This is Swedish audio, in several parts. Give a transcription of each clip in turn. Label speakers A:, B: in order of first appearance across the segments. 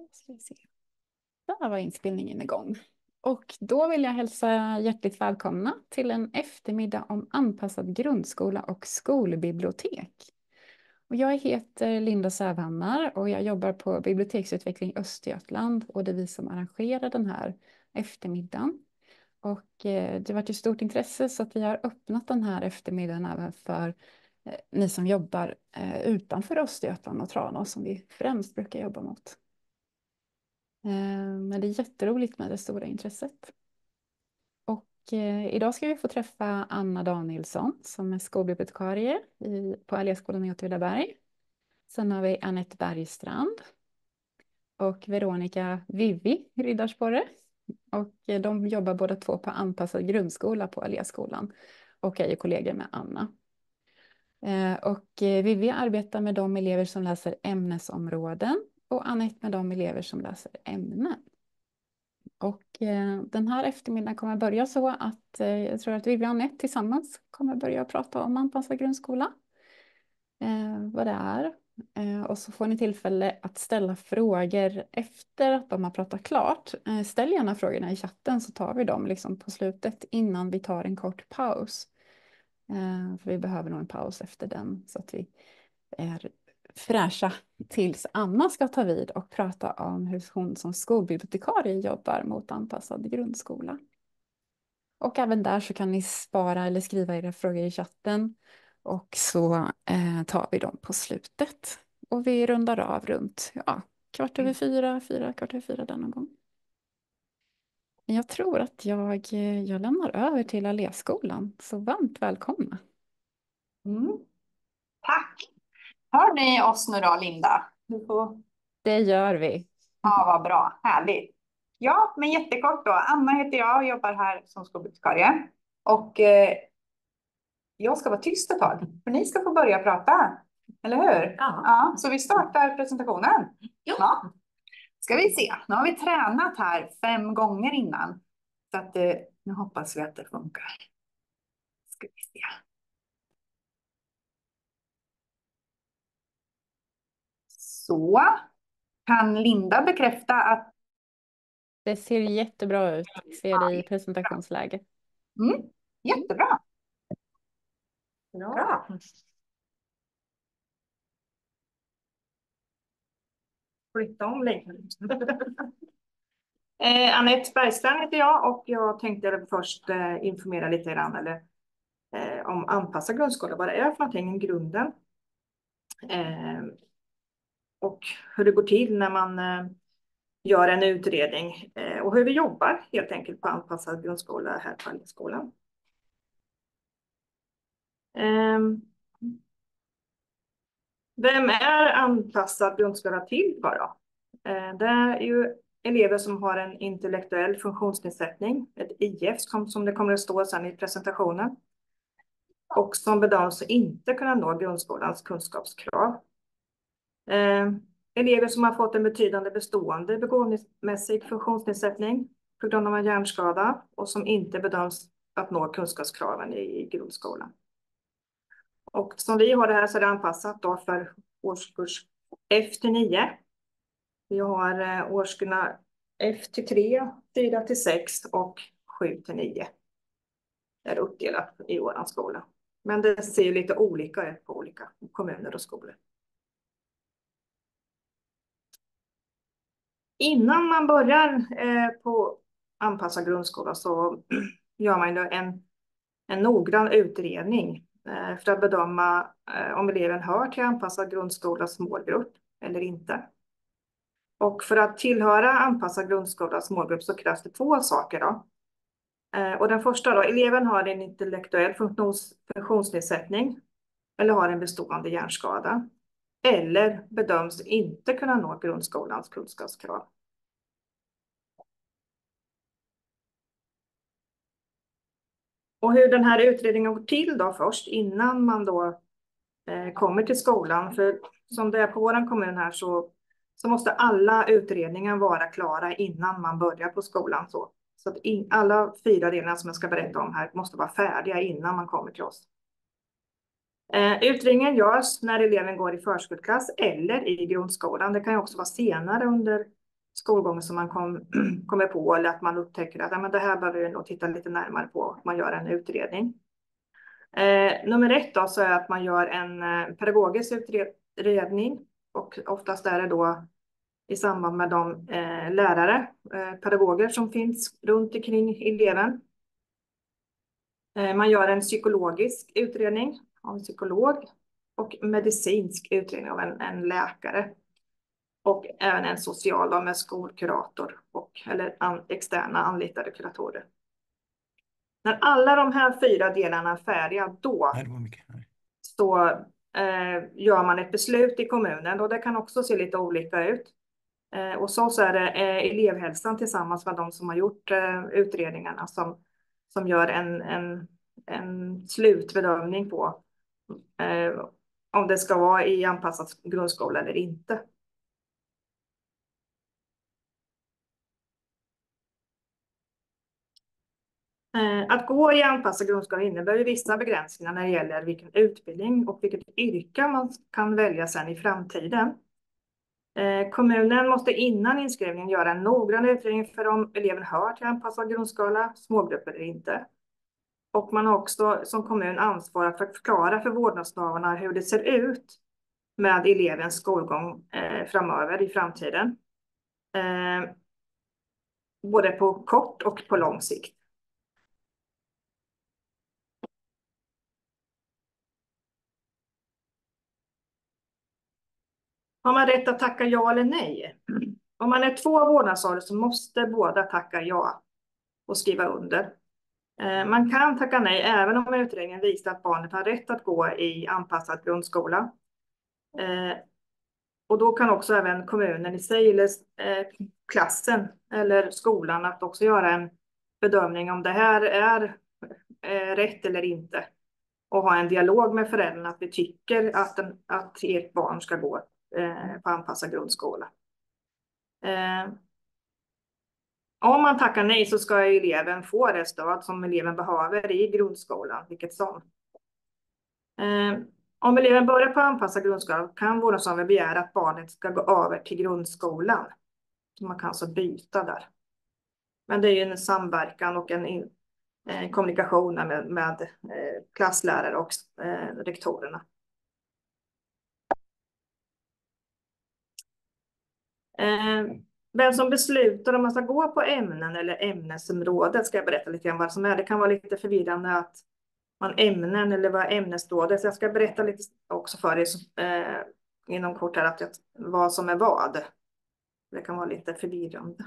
A: ska vi se. Där var inspelningen igång. Och då vill jag hälsa hjärtligt välkomna till en eftermiddag om anpassad grundskola och skolbibliotek. Och jag heter Linda Sävhammar och jag jobbar på Biblioteksutveckling Östergötland och det är vi som arrangerar den här eftermiddagen. Och det har varit ett stort intresse så att vi har öppnat den här eftermiddagen även för ni som jobbar utanför Östergötland och Tranås som vi främst brukar jobba mot. Men det är jätteroligt med det stora intresset. Och idag ska vi få träffa Anna Danielsson som är skolbibliotekarie på Alléskolan i Åtvidaberg. Sen har vi Anette Bergstrand och Veronica Vivi Riddarsporre. Och de jobbar båda två på anpassad grundskola på Alléskolan och är ju kollegor med Anna. Och Vivi arbetar med de elever som läser ämnesområden och Anette med de elever som läser ämnen. Och den här eftermiddagen kommer att börja så att jag tror att Vivi och Anette tillsammans kommer att börja prata om anpassad grundskola. Vad det är. Och så får ni tillfälle att ställa frågor efter att de har pratat klart. Ställ gärna frågorna i chatten så tar vi dem liksom på slutet innan vi tar en kort paus. För vi behöver nog en paus efter den så att vi är fräscha tills Anna ska ta vid och prata om hur hon som skolbibliotekarie jobbar mot anpassad grundskola. Och även där så kan ni spara eller skriva era frågor i chatten och så tar vi dem på slutet. Och vi rundar av runt 4:15 där någon gång. Jag tror att jag lämnar över till Alléskolan, så varmt välkomna.
B: Tack. Hör ni oss nu då, Linda?
A: Det gör vi.
B: Ja, vad bra. Härligt. Ja, men jättekort då. Anna heter jag och jobbar här som skolbibliotekarie. Och jag ska vara tyst ett tag, för ni ska få börja prata. Eller hur? Ja, så vi startar presentationen. Ja. Ska vi se. Nu har vi tränat här 5 gånger innan. Så att nu hoppas vi att det funkar. Ska vi se. Så. Kan Linda bekräfta att...
A: Det ser jättebra ut. Vi ser det i presentationsläget.
B: Jättebra. Bra. Flytta om lite. Anette Bergstrand heter jag och jag tänkte först informera lite grann om anpassad grundskola. Vad det är för någonting, grunden. Och hur det går till när man gör en utredning. Och hur vi jobbar helt enkelt på anpassad grundskola här på Alléskolan. Vem är anpassad grundskola till för då? Det är ju elever som har en intellektuell funktionsnedsättning, ett IF som det kommer att stå sedan i presentationen. Och som bedöms inte kunna nå grundskolans kunskapskrav. Elever som har fått en betydande bestående begåvningsmässig funktionsnedsättning på grund av en hjärnskada och som inte bedöms att nå kunskapskraven i grundskolan. Och som vi har det här så är det anpassat då för årskurs F-9. Vi har årskurserna F-3, 4-6 och 7-9. Det är uppdelat i vår skola. Men det ser lite olika ut på olika kommuner och skolor. Innan man börjar på anpassad grundskola så gör man en noggrann utredning för att bedöma om eleven hör till anpassad grundskolas målgrupp eller inte. Och för att tillhöra anpassad grundskolas målgrupp så krävs det 2 saker då. Och den första då, eleven har en intellektuell funktionsnedsättning eller har en bestående hjärnskada eller bedöms inte kunna nå grundskolans kunskapskrav. Och hur den här utredningen går till då först innan man då kommer till skolan. För som det är på vår kommun här så måste alla utredningar vara klara innan man börjar på skolan. Så att alla 4 delarna som jag ska berätta om här måste vara färdiga innan man kommer till oss. Utredningen görs när eleven går i förskoleklass eller i grundskolan. Det kan ju också vara senare under skolgång som man kommer på, eller att man upptäcker att men det här behöver vi nog titta lite närmare på. Man gör en utredning. Nummer 1 då, så är att man gör en pedagogisk utredning, och oftast är det då i samband med de lärare, pedagoger som finns runt omkring eleven. Man gör en psykologisk utredning av en psykolog och medicinsk utredning av en läkare. Och även en social med skolkurator eller externa anlitade kuratorer. När alla de här 4 delarna är färdiga, då så gör man ett beslut i kommunen, och det kan också se lite olika ut. Och så är det elevhälsan tillsammans med de som har gjort utredningarna som gör en slutbedömning på om det ska vara i anpassad grundskola eller inte. Att gå i anpassad grundskola innebär ju vissa begränsningar när det gäller vilken utbildning och vilket yrke man kan välja sen i framtiden. Kommunen måste innan inskrivningen göra en noggrann utredning för om eleven hör till anpassad grundskola, smågrupper eller inte. Och man har också som kommun ansvar för att förklara för vårdnadshavarna hur det ser ut med elevens skolgång framöver i framtiden. Både på kort och på lång sikt. Har man rätt att tacka ja eller nej? Om man är 2 vårdnadshavare så måste båda tacka ja och skriva under. Man kan tacka nej även om utredningen visar att barnet har rätt att gå i anpassad grundskola. Och då kan också även kommunen i sig eller klassen eller skolan att också göra en bedömning om det här är rätt eller inte. Och ha en dialog med föräldrarna att vi tycker att ert barn ska gå på anpassad grundskola. Om man tackar nej så ska eleven få det stöd som eleven behöver i grundskolan, vilket som. Om eleven börjar på anpassad grundskola kan vårdnadshavaren begära att barnet ska gå över till grundskolan. Så man kan alltså byta där. Men det är ju en samverkan och en kommunikation med klasslärare och rektorerna. Vem som beslutar om man ska gå på ämnen eller ämnesområdet ska jag berätta lite grann vad som är. Det kan vara lite förvirrande att man ämnen eller vad ämnesområdet. Så jag ska berätta lite också för er inom kort här vad som är vad. Det kan vara lite förvirrande.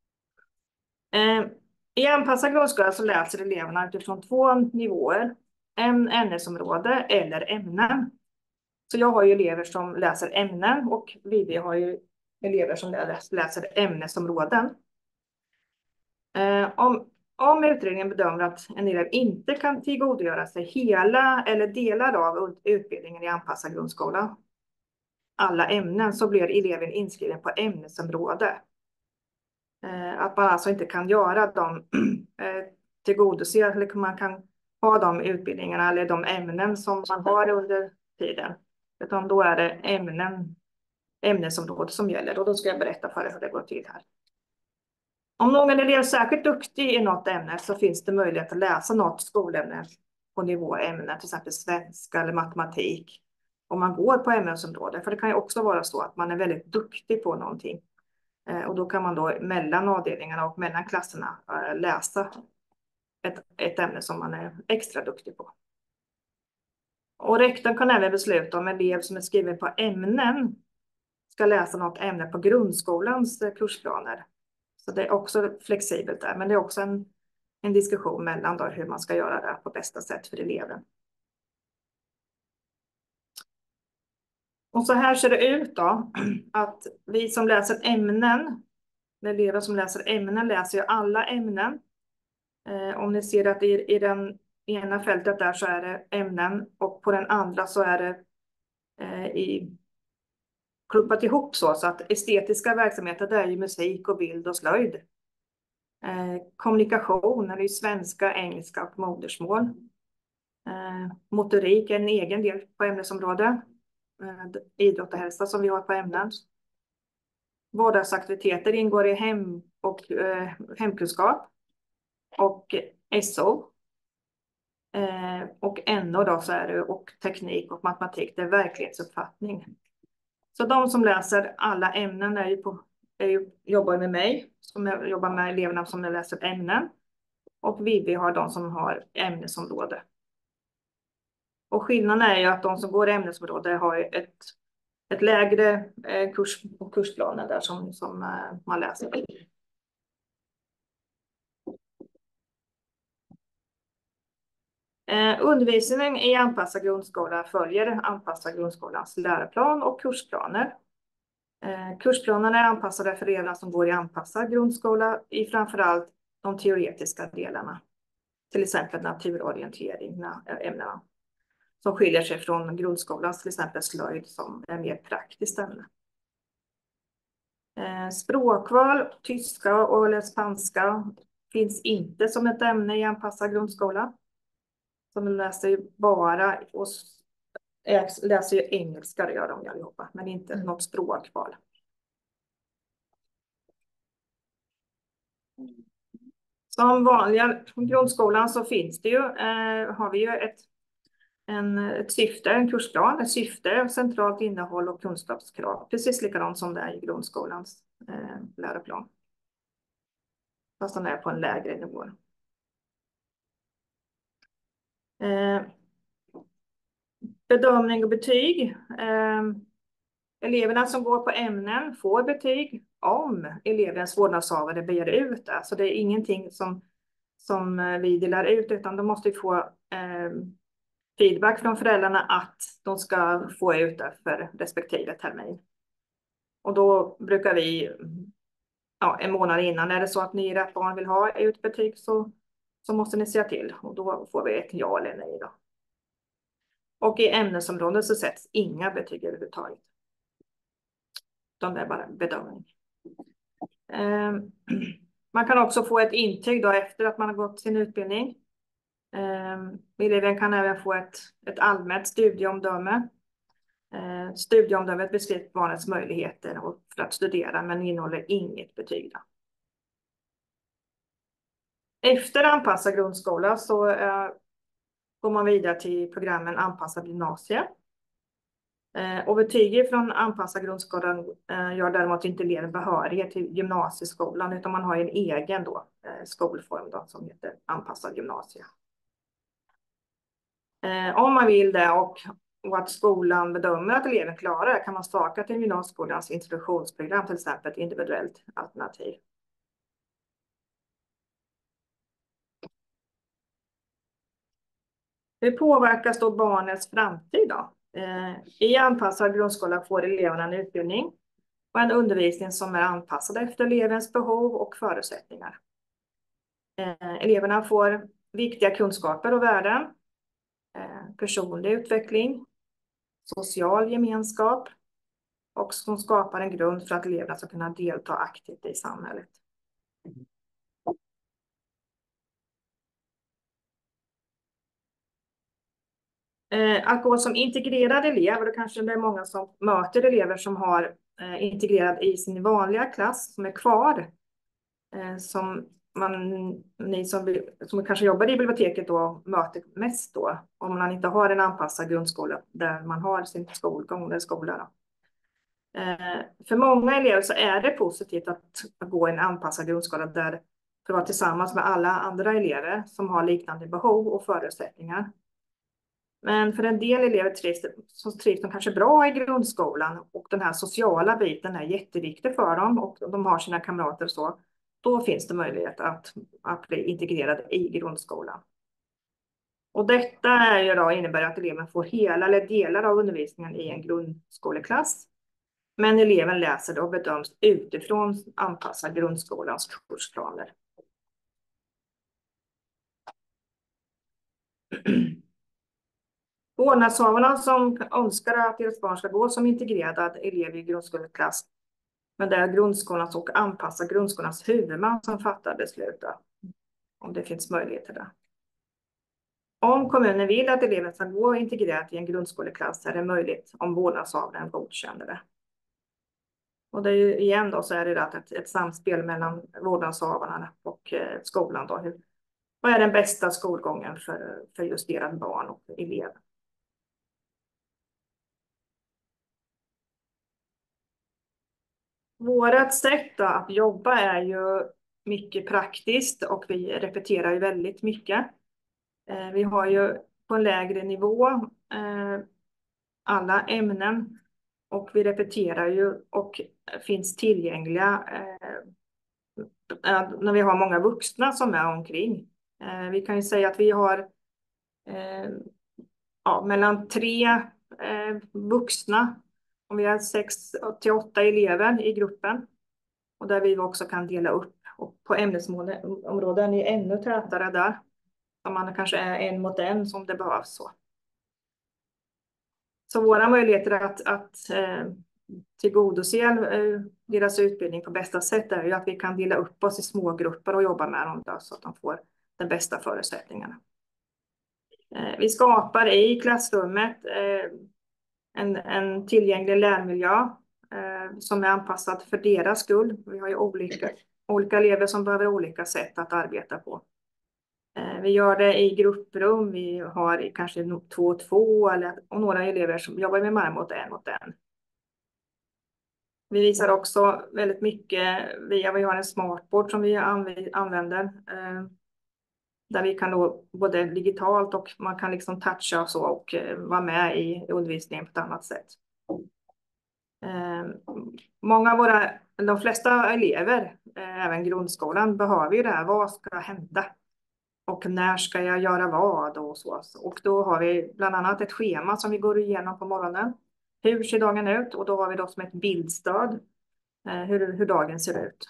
B: I anpassad grundskola så läser eleverna utifrån 2 nivåer. Ämnesområde eller ämnen. Så jag har ju elever som läser ämnen och Vivi har ju elever som läser ämnesområden. Om utredningen bedömer att en elev inte kan tillgodogöra sig hela eller delar av utbildningen i anpassad grundskola, alla ämnen, så blir eleven inskriven på ämnesområde. Att man alltså inte kan göra dem tillgodose, eller man kan ha de utbildningarna eller de ämnen som man har under tiden. Utan då är det ämnesområde som gäller, och då ska jag berätta för er hur det går till här. Om någon elev är särskilt duktig i något ämne så finns det möjlighet att läsa något skolämne på nivå ämne, till exempel svenska eller matematik. Om man går på ämnesområde, för det kan ju också vara så att man är väldigt duktig på någonting. Och då kan man då mellan avdelningarna och mellan klasserna läsa ett ämne som man är extra duktig på. Och rektorn kan även besluta om en elev som är skriven på ämnen ska läsa något ämne på grundskolans kursplaner. Så det är också flexibelt där, men det är också en diskussion mellan då hur man ska göra det på bästa sätt för eleven. Och så här ser det ut då, att vi som läser ämnen, elever som läser ämnen läser ju alla ämnen. Om ni ser att i den ena fältet där så är det ämnen och på den andra så är det klumpat ihop så att estetiska verksamheter det är ju musik och bild och slöjd. Kommunikation är ju svenska, engelska och modersmål. Motorik är en egen del på ämnesområde. Idrott och hälsa som vi har på ämnen. Vardagsaktiviteter ingår i hemkunskap och SO. Och NO då så är det och teknik och matematik, det är verklighetsuppfattning. Så de som läser alla ämnen jobbar med mig, som jag jobbar med eleverna som läser ämnen. Och Vivi har de som har ämnesområde. Och skillnaden är ju att de som går i ämnesområde har ett lägre kurs på kursplanen där som man läser. Undervisningen i anpassad grundskola följer anpassad grundskolans läroplan och kursplaner. Kursplanerna är anpassade för eleverna som går i anpassad grundskola i framförallt de teoretiska delarna. Till exempel naturorientering, ämnena. Som skiljer sig från grundskolans, till exempel slöjd, som är mer praktiskt ämne. Språkval, tyska och spanska finns inte som ett ämne i anpassad grundskola. Så de läser ju bara och läser ju engelska, det gör de allihopa, men inte något språkval. Som vanliga grundskolan så finns det ju, har vi ju ett syfte, en kursplan, ett syfte, centralt innehåll och kunskapskrav. Precis likadant som det är i grundskolans läroplan. Fast den är på en lägre nivå. Bedömning och betyg. Eleverna som går på ämnen får betyg om elevens vårdnadshavare begär ut det. Så det är ingenting som vi delar ut, utan de måste få feedback från föräldrarna att de ska få ut det för respektive termin. Och då brukar vi, en månad innan, är det så att ni ert barn vill ha ut betyg så måste ni säga till. Och då får vi ett ja eller nej då. Och i ämnesområdet så sätts inga betyg överhuvudtaget. De är bara bedömning. Man kan också få ett intyg då efter att man har gått sin utbildning. Eleven kan även få ett allmänt studieomdöme. Studieomdömet beskriver barnets möjligheter för att studera, men innehåller inget betyg. Då. Efter anpassad grundskola så går man vidare till programmen anpassad gymnasie. Och betyget från anpassad grundskolan gör däremot inte eleven behörighet till gymnasieskolan, utan man har en egen skolform som heter anpassad gymnasie. Om man vill det och att skolan bedömer att eleven klarar det kan man staka till gymnasieskolans introduktionsprogram, till exempel ett individuellt alternativ. Hur påverkas då barnets framtid då? I anpassad grundskola får eleverna en utbildning och en undervisning som är anpassad efter elevens behov och förutsättningar. Eleverna får viktiga kunskaper och värden, personlig utveckling, social gemenskap och som skapar en grund för att eleverna ska kunna delta aktivt i samhället. Att gå som integrerad elev, och då kanske det är många som möter elever som har integrerad i sin vanliga klass som är kvar. Ni som kanske jobbar i biblioteket då möter mest då, om man inte har en anpassad grundskola där man har sin skolgång eller skola. Då. För många elever så är det positivt att gå i en anpassad grundskola där för att vara tillsammans med alla andra elever som har liknande behov och förutsättningar. Men för en del elever trivs de kanske bra i grundskolan och den här sociala biten är jätteviktig för dem och de har sina kamrater och så. Då finns det möjlighet att bli integrerad i grundskolan. Och detta innebär att eleven får hela eller delar av undervisningen i en grundskoleklass. Men eleven läser då och bedöms utifrån anpassad grundskolans kursplaner. Vårdnadshavarna som önskar att deras barn ska gå som integrerad elev i grundskoleklass, men det är grundskolans och anpassad grundskolans huvudman som fattar beslutet om det finns möjlighet till det. Om kommunen vill att eleven ska gå integrerat i en grundskoleklass är det möjligt om vårdnadshavaren godkänner det. Och det är ju igen då så är det att ett samspel mellan vårdnadshavarna och skolan då. Vad är den bästa skolgången för just deras barn och elever? Vårat sätt då att jobba är ju mycket praktiskt och vi repeterar ju väldigt mycket. Vi har ju på en lägre nivå alla ämnen och vi repeterar ju och finns tillgängliga när vi har många vuxna som är omkring. Vi kan ju säga att vi har mellan 3 vuxna, om vi har 6 till 8 elever i gruppen. Och där vi också kan dela upp. Och på ämnesområden är ännu tätare där. Om man kanske är 1 mot 1 som det behövs så. Så våra möjligheter att tillgodose deras utbildning på bästa sätt är ju att vi kan dela upp oss i små grupper och jobba med dem då, så att de får de bästa förutsättningarna. Vi skapar i klassrummet en tillgänglig lärmiljö som är anpassad för deras skull. Vi har ju olika elever som behöver olika sätt att arbeta på. Vi gör det i grupprum, vi har kanske 2 och 2 och några elever som jobbar med mer mot 1 mot 1. Vi visar också väldigt mycket vi har en smartboard som vi använder. Där vi kan då både digitalt och man kan liksom toucha och så och vara med i undervisningen på ett annat sätt. De flesta elever, även grundskolan, behöver ju det här. Vad ska hända? Och när ska jag göra vad och så. Och då har vi bland annat ett schema som vi går igenom på morgonen. Hur ser dagen ut? Och då har vi då som ett bildstöd hur dagen ser ut.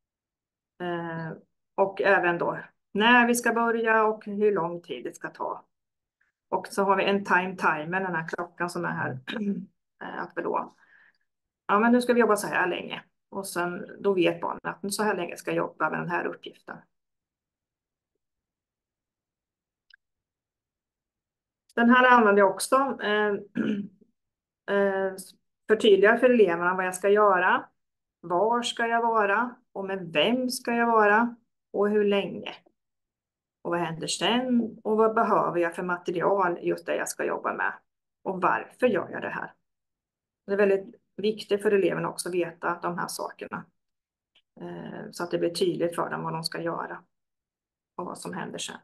B: Och även då när vi ska börja och hur lång tid det ska ta. Och så har vi en timer, den här klockan som är här. Att vi då, ja men nu ska vi jobba så här länge. Och sen då vet barnen att så här länge ska jag jobba med den här uppgiften. Den här använder jag också. Förtydligar för eleverna vad jag ska göra. Var ska jag vara? Och med vem ska jag vara? Och hur länge? Och vad händer sen? Och vad behöver jag för material just det jag ska jobba med? Och varför gör jag det här? Det är väldigt viktigt för eleverna också att veta de här sakerna. Så att det blir tydligt för dem vad de ska göra. Och vad som händer sen.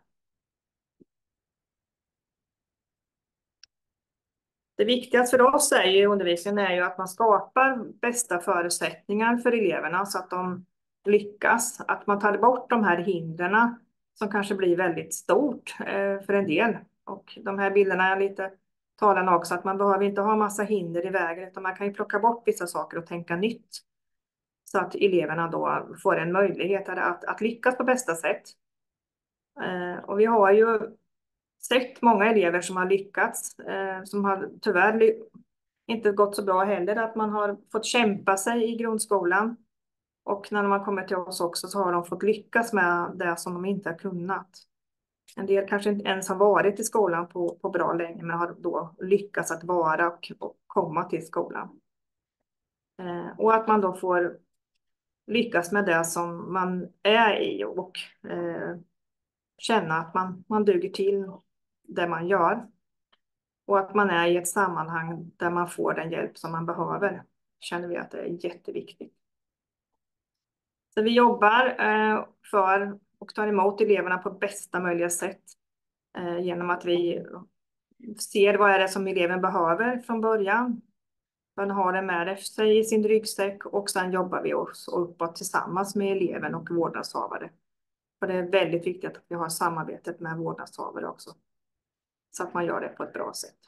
B: Det viktigaste för oss i undervisningen är ju att man skapar bästa förutsättningar för eleverna så att de lyckas. Att man tar bort de här hindren som kanske blir väldigt stort för en del. Och de här bilderna är lite talande också, att man behöver inte ha massa hinder i vägen utan man kan ju plocka bort vissa saker och tänka nytt. Så att eleverna då får en möjlighet att lyckas på bästa sätt. Och vi har ju sett många elever som har lyckats, som har tyvärr inte gått så bra heller, att man har fått kämpa sig i grundskolan. Och när de har kommit till oss också så har de fått lyckas med det som de inte har kunnat. En del kanske inte ens har varit i skolan på bra länge, men har då lyckats att vara och komma till skolan. Och att man då får lyckas med det som man är i och känna att man duger till det man gör. Och att man är i ett sammanhang där man får den hjälp som man behöver. Känner vi att det är jätteviktigt. Så vi jobbar för och tar emot eleverna på bästa möjliga sätt. Genom att vi ser vad är det som eleven behöver från början. Man har det med sig i sin ryggsäck och sen jobbar vi oss uppåt tillsammans med eleven och vårdnadshavare. För det är väldigt viktigt att vi har samarbetet med vårdnadshavare också. Så att man gör det på ett bra sätt.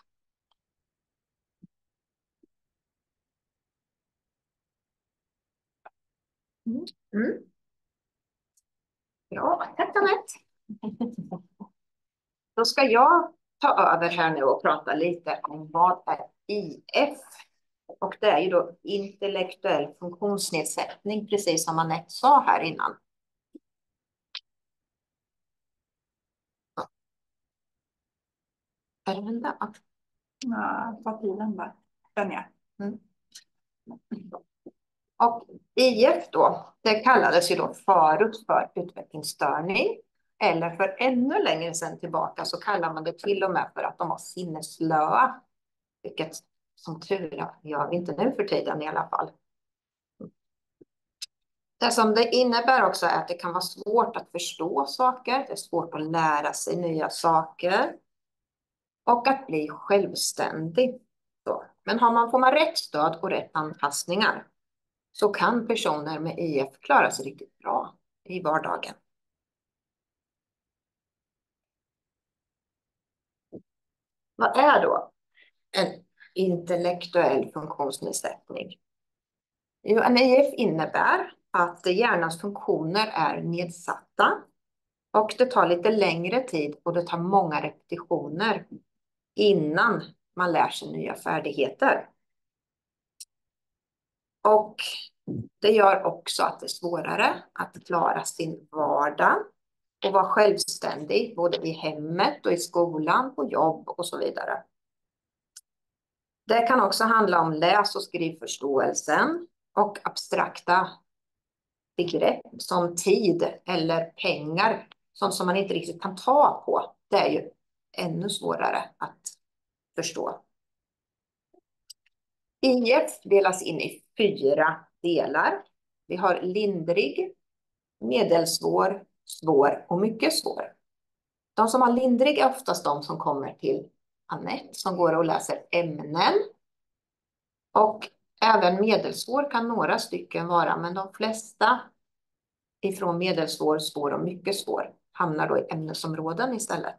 B: Mm.
C: Ja, tack Anette. Då ska jag ta över här nu och prata lite om vad är IF. Och det är ju då intellektuell funktionsnedsättning, precis som Anette sa här innan. Är den där?
B: Ja, ta tiden bara. Den är.
C: Och IF då, det kallades ju då förut för utvecklingsstörning. Eller för ännu längre sedan tillbaka så kallar man det till och med för att de var sinnesslöa. Vilket som tur är gör vi inte nu för tiden i alla fall. Det som det innebär också är att det kan vara svårt att förstå saker. Det är svårt att lära sig nya saker. Och att bli självständig. Men får man rätt stöd och rätt anpassningar så kan personer med IF klara sig riktigt bra i vardagen. Vad är då en intellektuell funktionsnedsättning? Jo, en IF innebär att hjärnans funktioner är nedsatta och det tar lite längre tid och det tar många repetitioner innan man lär sig nya färdigheter. Och det gör också att det är svårare att klara sin vardag och vara självständig både i hemmet och i skolan, på jobb och så vidare. Det kan också handla om läs- och skrivförståelsen och abstrakta begrepp som tid eller pengar, sånt som man inte riktigt kan ta på. Det är ju ännu svårare att förstå. IF delas in i 4 delar. Vi har lindrig, medelsvår, svår och mycket svår. De som har lindrig är oftast de som kommer till Anette som går och läser ämnen. Och även medelsvår kan några stycken vara, men de flesta ifrån medelsvår, svår och mycket svår hamnar då i ämnesområden istället.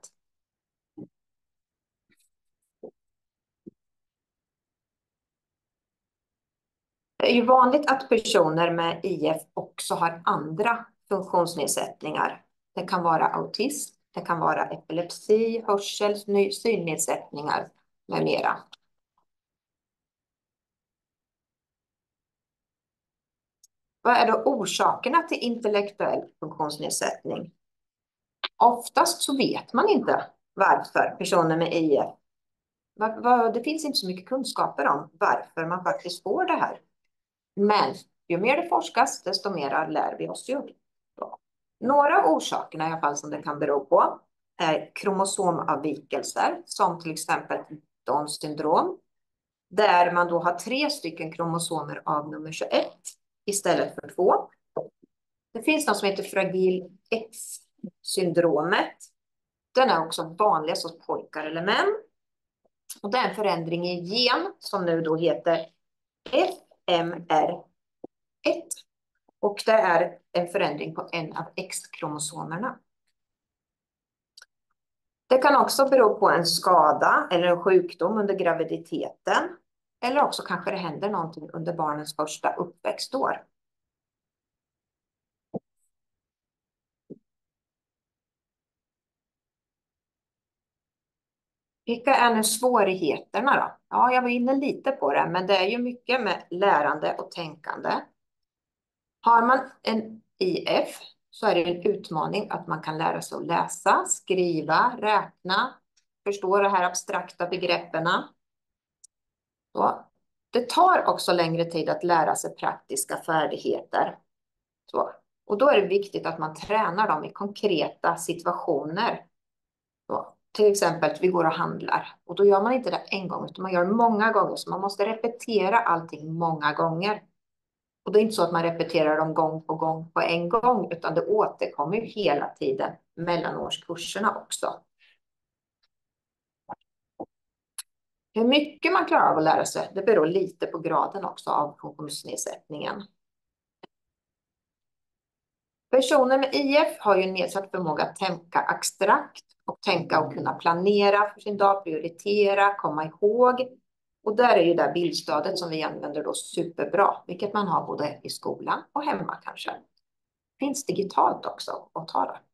C: Det är ju vanligt att personer med IF också har andra funktionsnedsättningar. Det kan vara autism, det kan vara epilepsi, synnedsättningar med mera. Vad är då orsakerna till intellektuell funktionsnedsättning? Oftast så vet man inte varför personer med IF. Det finns inte så mycket kunskaper om varför man faktiskt får det här. Men ju mer det forskas, desto mer lär vi oss ju. Några orsakerna i alla fall som det kan bero på är kromosomavvikelser, som till exempel Downs syndrom, där man då har 3 stycken kromosomer av nummer 21 istället för 2. Det finns något som heter fragil X-syndromet. Den är också vanligast hos pojkar eller män. Och det är en förändring i gen som nu då heter FMR1. Och det är en förändring på en av X-kromosomerna. Det kan också bero på en skada eller en sjukdom under graviditeten. Eller också kanske det händer någonting under barnens första uppväxtår. Vilka är nu svårigheterna då? Ja, jag var inne lite på det, men det är ju mycket med lärande och tänkande. Har man en IF så är det en utmaning att man kan lära sig att läsa, skriva, räkna, förstå de här abstrakta begreppen. Så det tar också längre tid att lära sig praktiska färdigheter. Så. Och då är det viktigt att man tränar dem i konkreta situationer. Så. Till exempel att vi går och handlar. Och då gör man inte det en gång, utan man gör många gånger. Så man måste repetera allting många gånger. Och det är inte så att man repeterar dem gång på en gång, utan det återkommer ju hela tiden mellan årskurserna också. Hur mycket man klarar av att lära sig, det beror lite på graden också av funktionsnedsättningen. Personer med IF har ju nedsatt förmåga att tänka abstrakt och tänka och kunna planera för sin dag, prioritera, komma ihåg. Och där är ju det bildstödet som vi använder då superbra, vilket man har både i skolan och hemma kanske. Finns digitalt också att ta det.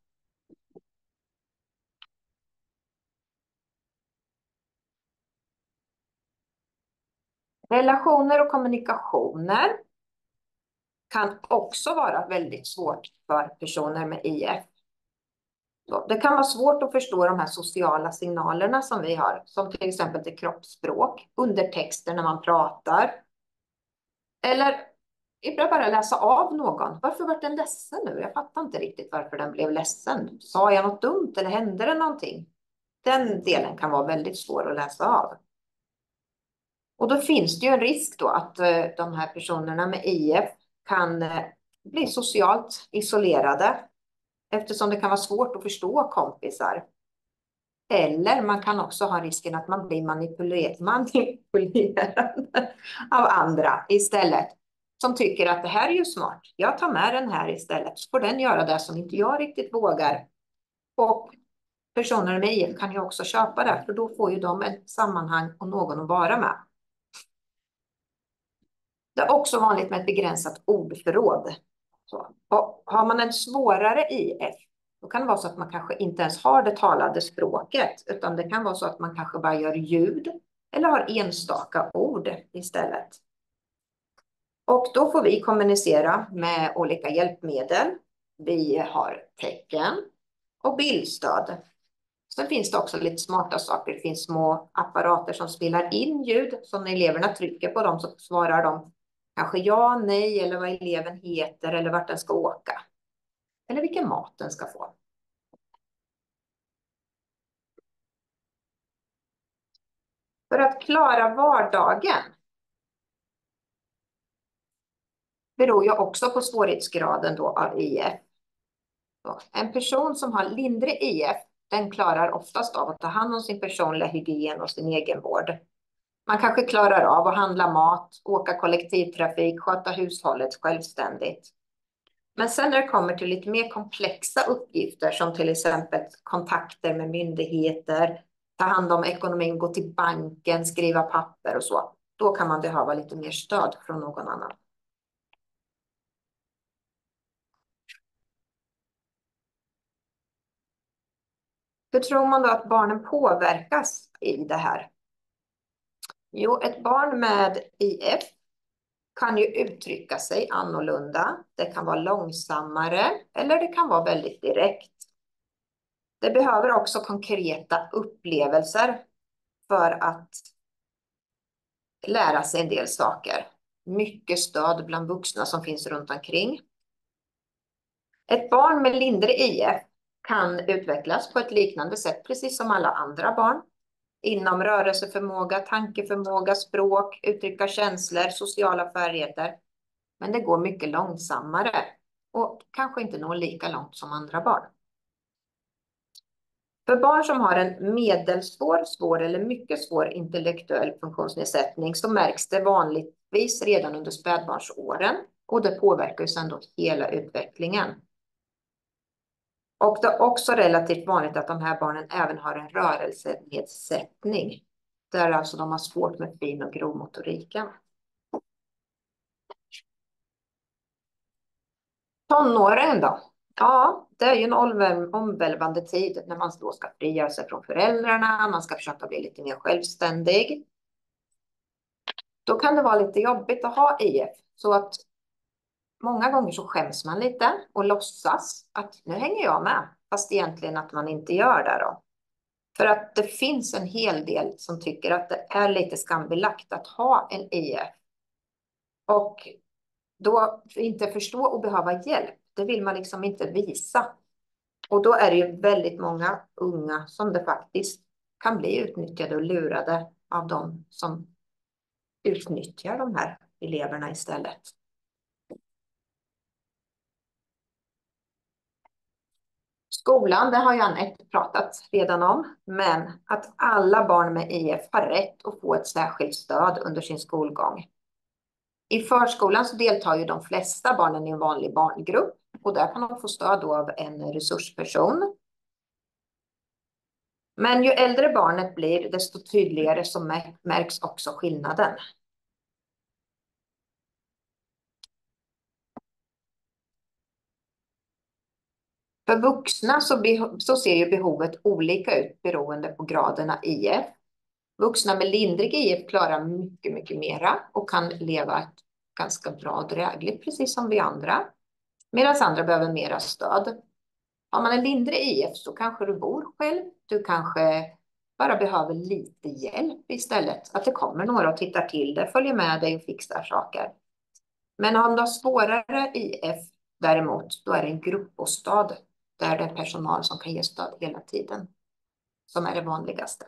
C: Relationer och kommunikationer kan också vara väldigt svårt för personer med IF. Så det kan vara svårt att förstå de här sociala signalerna som vi har, som till exempel det kroppsspråk, undertexter när man pratar. Eller ibland bara läsa av någon. Varför var den ledsen nu? Jag fattar inte riktigt varför den blev ledsen. Sa jag något dumt eller hände det någonting? Den delen kan vara väldigt svår att läsa av. Och då finns det ju en risk då att de här personerna med IF kan bli socialt isolerade eftersom det kan vara svårt att förstå kompisar. Eller man kan också ha risken att man blir manipulerad av andra istället. Som tycker att det här är ju smart. Jag tar med den här istället. Så får den göra det som inte jag riktigt vågar. Och personer med IF kan ju också köpa det. För då får ju de ett sammanhang och någon att vara med. Det är också vanligt med ett begränsat ordförråd. Så. Och har man en svårare IF, då kan det vara så att man kanske inte ens har det talade språket, utan det kan vara så att man kanske bara gör ljud eller har enstaka ord istället. Och då får vi kommunicera med olika hjälpmedel. Vi har tecken och bildstöd. Sen finns det också lite smarta saker. Det finns små apparater som spelar in ljud. Så när eleverna trycker på dem så svarar de kanske ja, nej eller vad eleven heter eller vart den ska åka. Eller vilken mat den ska få. För att klara vardagen beror ju också på svårighetsgraden då av IF. En person som har lindrig IF, den klarar oftast av att ta hand om sin personliga hygien och sin egenvård. Man kanske klarar av att handla mat, åka kollektivtrafik, sköta hushållet självständigt. Men sen när det kommer till lite mer komplexa uppgifter som till exempel kontakter med myndigheter, ta hand om ekonomin, gå till banken, skriva papper och så. Då kan man behöva lite mer stöd från någon annan. Hur tror man då att barnen påverkas i det här? Jo, ett barn med IF kan ju uttrycka sig annorlunda. Det kan vara långsammare eller det kan vara väldigt direkt. Det behöver också konkreta upplevelser för att lära sig en del saker. Mycket stöd bland vuxna som finns runt omkring. Ett barn med lindrig IF kan utvecklas på ett liknande sätt precis som alla andra barn. Inom rörelseförmåga, tankeförmåga, språk, uttrycka känslor, sociala färdigheter. Men det går mycket långsammare och kanske inte når lika långt som andra barn. För barn som har en medelsvår, svår eller mycket svår intellektuell funktionsnedsättning så märks det vanligtvis redan under spädbarnsåren och det påverkar ju sedan då hela utvecklingen. Och det är också relativt vanligt att de här barnen även har en rörelsenedsättning. Där alltså de har svårt med fin- och grovmotoriken. Tonåren då? Ja, det är ju en omvälvande tid när man då ska frigöra sig från föräldrarna. Man ska försöka bli lite mer självständig. Då kan det vara lite jobbigt att ha IF. Så att många gånger så skäms man lite och låtsas att nu hänger jag med. Fast egentligen att man inte gör det då. För att det finns en hel del som tycker att det är lite skambelagt att ha en IF. Och då inte förstå och behöva hjälp. Det vill man liksom inte visa. Och då är det ju väldigt många unga som det faktiskt kan bli utnyttjade och lurade av de som utnyttjar de här eleverna istället. Skolan, det har ju Anette pratat redan om, men att alla barn med IF har rätt att få ett särskilt stöd under sin skolgång. I förskolan så deltar ju de flesta barnen i en vanlig barngrupp och där kan de få stöd av en resursperson. Men ju äldre barnet blir, desto tydligare så märks också skillnaden. För vuxna så ser ju behovet olika ut beroende på graden av IF. Vuxna med lindrig IF klarar mycket, mycket mera och kan leva ett ganska bra och drägligt, precis som vi andra. Medan andra behöver mera stöd. Har man en lindrig IF så kanske du bor själv. Du kanske bara behöver lite hjälp istället. Att det kommer några och tittar till det, följer med dig och fixar saker. Men om du har svårare IF däremot, då är det en gruppbostad där det är personal som kan ge stöd hela tiden som är det vanligaste.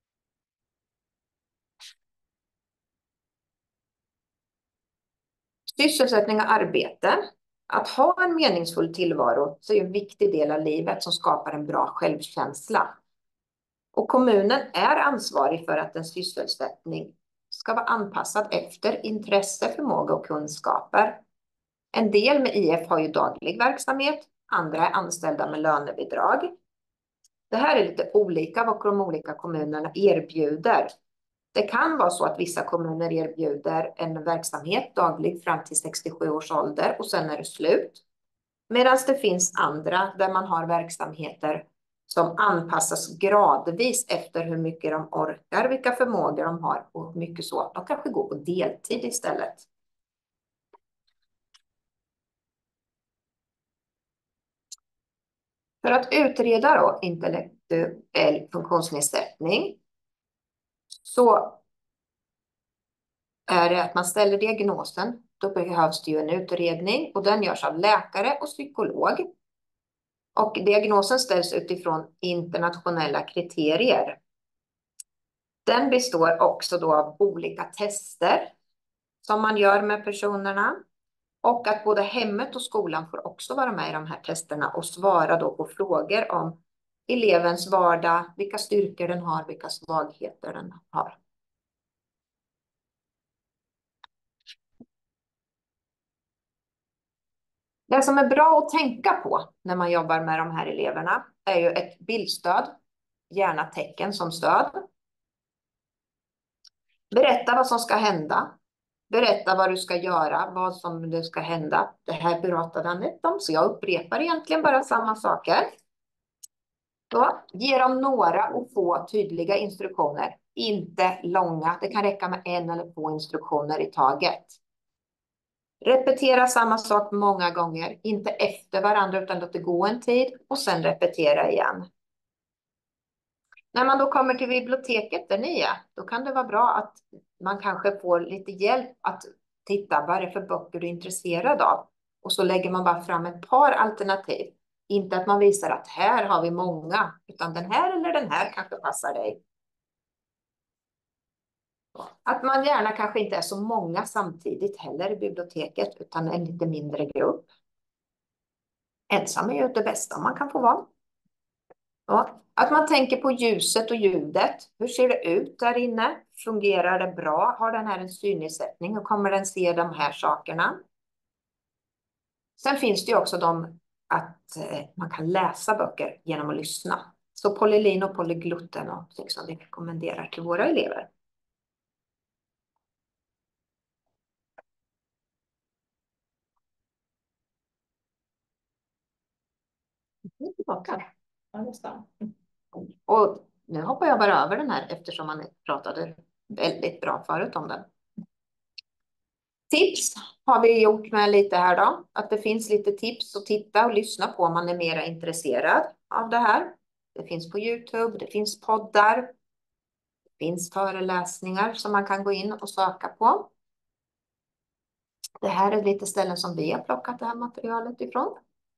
C: Sysselsättning och arbete. Att ha en meningsfull tillvaro så är en viktig del av livet som skapar en bra självkänsla. Och kommunen är ansvarig för att en sysselsättning ska vara anpassad efter intresse, förmåga och kunskaper. En del med IF har ju daglig verksamhet, andra är anställda med lönebidrag. Det här är lite olika vad de olika kommunerna erbjuder. Det kan vara så att vissa kommuner erbjuder en verksamhet daglig fram till 67 års ålder och sen är det slut. Medan det finns andra där man har verksamheter som anpassas gradvis efter hur mycket de orkar, vilka förmågor de har och mycket så. De kanske går på deltid istället. För att utreda då intellektuell funktionsnedsättning så är det att man ställer diagnosen. Då behövs det ju en utredning och den görs av läkare och psykolog. Och diagnosen ställs utifrån internationella kriterier. Den består också då av olika tester som man gör med personerna. Och att både hemmet och skolan får också vara med i de här testerna och svara då på frågor om elevens vardag, vilka styrkor den har, vilka svagheter den har. Det som är bra att tänka på när man jobbar med de här eleverna är ju ett bildstöd, gärna tecken som stöd. Berätta vad som ska hända. Berätta vad du ska göra, vad som ska hända. Det här berättade Anette om, så jag upprepar egentligen bara samma saker. Då ge dem några och få tydliga instruktioner, inte långa. Det kan räcka med en eller två instruktioner i taget. Repetera samma sak många gånger, inte efter varandra utan låt det gå en tid och sen repetera igen. När man då kommer till biblioteket där ni är, då kan det vara bra att man kanske får lite hjälp att titta vad är det för böcker du är intresserad av. Och så lägger man bara fram ett par alternativ. Inte att man visar att här har vi många, utan den här eller den här kanske passar dig. Att man gärna kanske inte är så många samtidigt heller i biblioteket, utan en lite mindre grupp. Ensam är ju det bästa man kan få vara. Ja, att man tänker på ljuset och ljudet. Hur ser det ut där inne? Fungerar det bra? Har den här en synnedsättning och kommer den se de här sakerna? Sen finns det ju också att man kan läsa böcker genom att lyssna. Så Polylin och Polyglutt är någonting som vi rekommenderar till våra elever. Tillbaka. Och nu hoppar jag bara över den här eftersom man pratade väldigt bra förut om den. Tips har vi gjort med lite här då. Att det finns lite tips att titta och lyssna på om man är mer intresserad av det här. Det finns på YouTube, det finns poddar. Det finns föreläsningar som man kan gå in och söka på. Det här är lite ställen som vi har plockat det här materialet ifrån.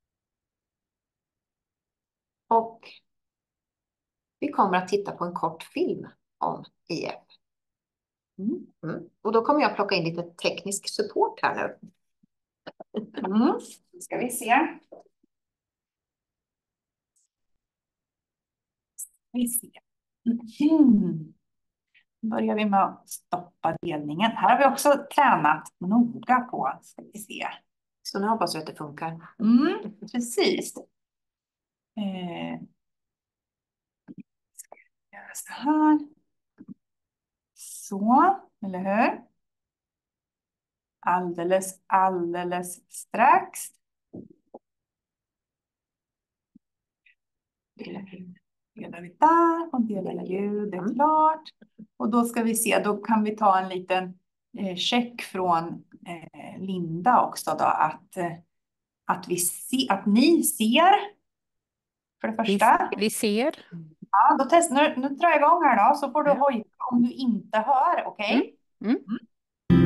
C: Och vi kommer att titta på en kort film om IF. Och då kommer jag plocka in lite teknisk support här nu.
D: Ska vi se. Börjar vi med att stoppa delningen. Här har vi också tränat noga på. Ska vi se.
C: Så nu hoppas jag att det funkar.
D: Precis. Ska jag göra så här. Så, eller hur? Alldeles strax. Delar vi där och delar ljudet klart. Och då ska vi se, då kan vi ta en liten check från Linda också då. Att ni ser. För det första.
A: Vi ser.
D: Ja, då nu drar jag igång här då. Så får du hojta om du inte hör, okej?
A: Mm.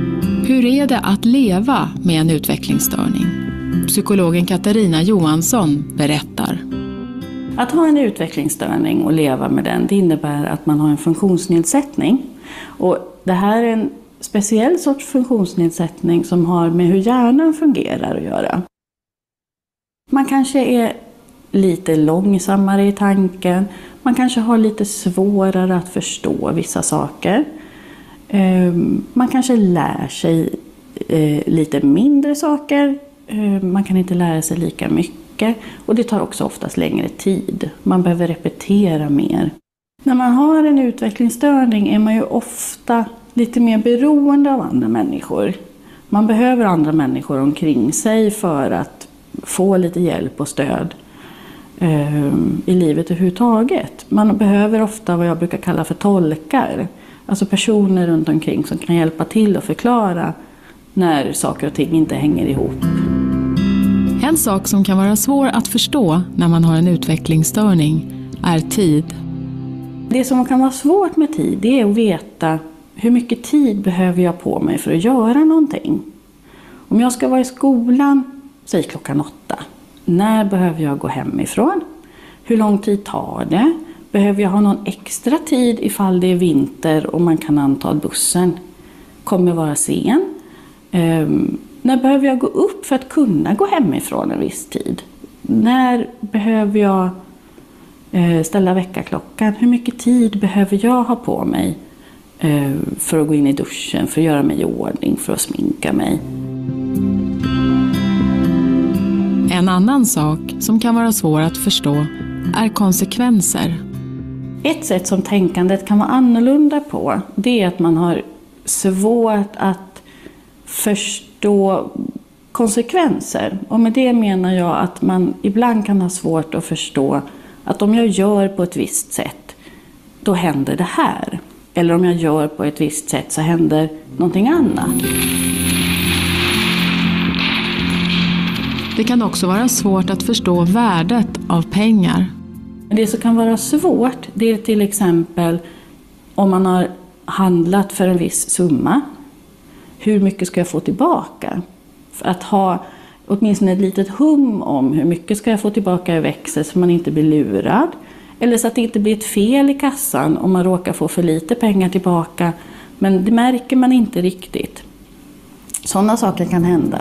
E: Hur är det att leva med en utvecklingsstörning? Psykologen Katarina Johansson berättar.
F: Att ha en utvecklingsstörning och leva med den, det innebär att man har en funktionsnedsättning. Och det här är en speciell sorts funktionsnedsättning som har med hur hjärnan fungerar att göra. Man kanske är lite långsammare i tanken. Man kanske har lite svårare att förstå vissa saker. Man kanske lär sig lite mindre saker. Man kan inte lära sig lika mycket. Och det tar också oftast längre tid. Man behöver repetera mer. När man har en utvecklingsstörning är man ju ofta lite mer beroende av andra människor. Man behöver andra människor omkring sig för att få lite hjälp och stöd i livet överhuvudtaget. Man behöver ofta vad jag brukar kalla för tolkar. Alltså personer runt omkring som kan hjälpa till och förklara när saker och ting inte hänger ihop.
E: En sak som kan vara svår att förstå när man har en utvecklingsstörning är tid.
F: Det som kan vara svårt med tid, det är att veta hur mycket tid behöver jag på mig för att göra någonting. Om jag ska vara i skolan, säg 8:00. När behöver jag gå hemifrån? Hur lång tid tar det? Behöver jag ha någon extra tid ifall det är vinter och man kan anta att bussen kommer vara sen? När behöver jag gå upp för att kunna gå hemifrån en viss tid? När behöver jag ställa väckarklockan? Hur mycket tid behöver jag ha på mig för att gå in i duschen, för att göra mig i ordning, för att sminka mig?
E: En annan sak som kan vara svår att förstå är konsekvenser.
F: Ett sätt som tänkandet kan vara annorlunda på, det är att man har svårt att förstå konsekvenser. Och med det menar jag att man ibland kan ha svårt att förstå att om jag gör på ett visst sätt, då händer det här. Eller om jag gör på ett visst sätt så händer någonting annat.
E: Det kan också vara svårt att förstå värdet av pengar.
F: Det som kan vara svårt, det är till exempel om man har handlat för en viss summa. Hur mycket ska jag få tillbaka? För att ha åtminstone ett litet hum om hur mycket ska jag få tillbaka i växel så man inte blir lurad. Eller så att det inte blir ett fel i kassan om man råkar få för lite pengar tillbaka. Men det märker man inte riktigt. Sådana saker kan hända.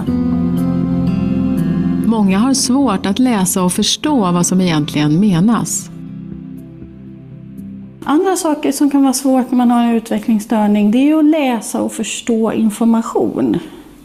E: Många har svårt att läsa och förstå vad som egentligen menas.
F: Andra saker som kan vara svårt när man har en utvecklingsstörning, det är att läsa och förstå information.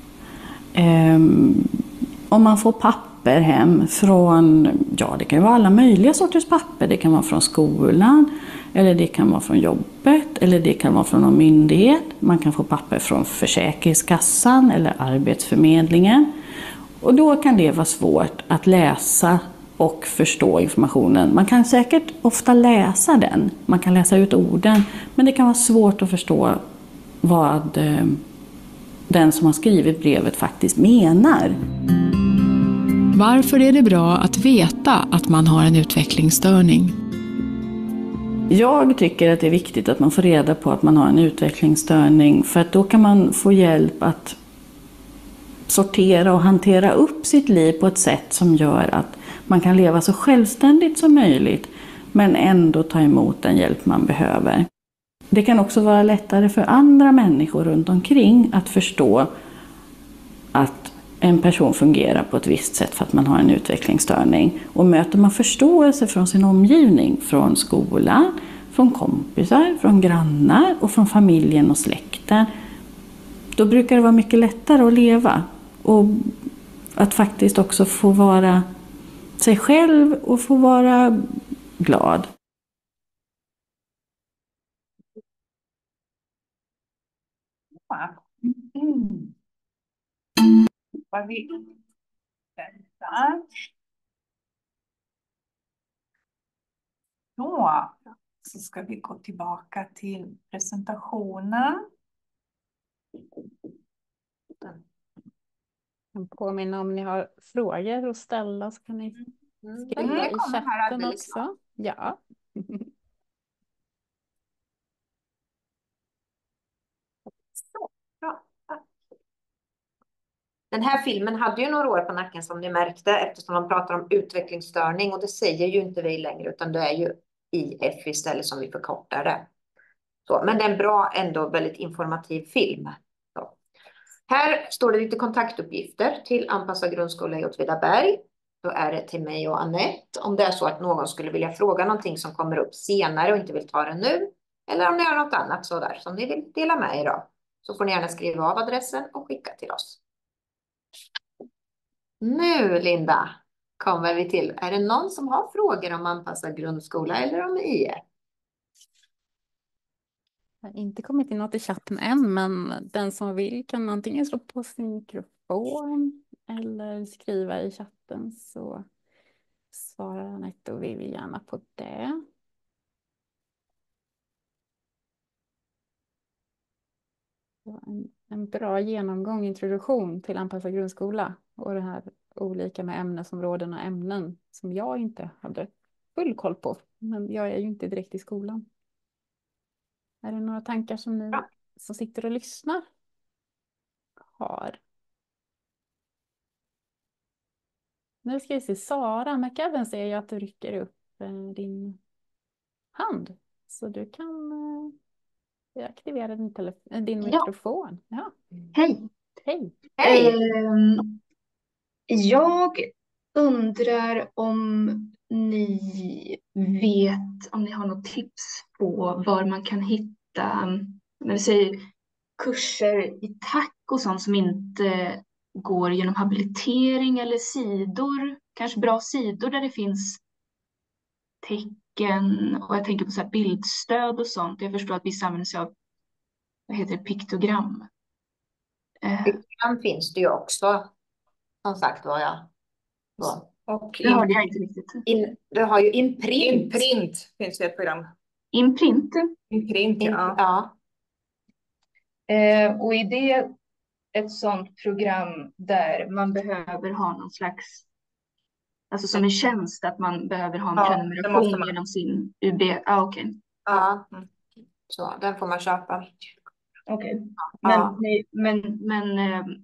F: Om man får papper hem från, det kan vara alla möjliga sorters papper. Det kan vara från skolan, eller det kan vara från jobbet, eller det kan vara från någon myndighet. Man kan få papper från Försäkringskassan eller Arbetsförmedlingen. Och då kan det vara svårt att läsa och förstå informationen. Man kan säkert ofta läsa den, man kan läsa ut orden, men det kan vara svårt att förstå vad den som har skrivit brevet faktiskt menar.
E: Varför är det bra att veta att man har en utvecklingsstörning?
F: Jag tycker att det är viktigt att man får reda på att man har en utvecklingsstörning, för att då kan man få hjälp att sortera och hantera upp sitt liv på ett sätt som gör att man kan leva så självständigt som möjligt men ändå ta emot den hjälp man behöver. Det kan också vara lättare för andra människor runt omkring att förstå att en person fungerar på ett visst sätt för att man har en utvecklingsstörning. Och möter man förståelse från sin omgivning, från skolan, från kompisar, från grannar och från familjen och släkten, då brukar det vara mycket lättare att leva. Och att faktiskt också få vara sig själv och få vara glad.
D: Vad vi väntar. Så ska vi gå tillbaka till presentationen.
A: Jag påminner om ni har frågor att ställa så kan ni skriva i chatten också. Ja.
C: Så, bra. Den här filmen hade ju några år på nacken som ni märkte, eftersom de pratar om utvecklingsstörning, och det säger ju inte vi längre, utan det är ju IF istället som vi förkortar det. Så, men det är en bra, ändå väldigt informativ film. Så. Här står det lite kontaktuppgifter till Anpassad grundskola i Åtvidaberg. Då är det till mig och Anette. Om det är så att någon skulle vilja fråga någonting som kommer upp senare och inte vill ta det nu. Eller om ni har något annat sådär som ni vill dela med er av. Så får ni gärna skriva av adressen och skicka till oss. Nu, Linda, kommer vi till. Är det någon som har frågor om anpassad grundskola eller om IE?
A: Jag har inte kommit in något i chatten än, men den som vill kan antingen slå på sin mikrofon eller skriva i chatten, så svarar Anette och Vivi gärna på det. Det var en bra genomgång, introduktion till anpassad grundskola och det här olika med ämnesområden och ämnen som jag inte hade full koll på, men jag är ju inte direkt i skolan. Är det några tankar som ni som sitter och lyssnar har? Nu ska vi se, Sara McEwen ser jag att du rycker upp din hand. Så du kan aktivera din mikrofon. Ja.
G: Hej.
A: Hej.
C: Hej!
G: Jag undrar om ni vet, om ni har något tips på var man kan hitta, när vi säger kurser i TAC och sånt som inte går genom habilitering, eller sidor, kanske bra sidor där det finns tecken, och jag tänker på så här bildstöd och sånt. Jag förstår att vissa använder sig av, vad heter det, piktogram.
C: Piktogram finns det ju också. Som sagt var jag.
B: Och
G: Det hörde jag inte riktigt.
C: Du har ju Imprint.
B: Imprint finns det ett program.
G: Imprint.
B: Imprint, ja.
C: Ja.
G: Och är det ett sånt program där man behöver ha någon slags, alltså som en tjänst, att man behöver ha en
B: Ja, det måste
G: prenumeration
B: man.
G: genom sin UB? Okej.
C: Ja.
B: Mm.
C: Så den får man köpa.
G: Okej.
C: Ja.
G: Men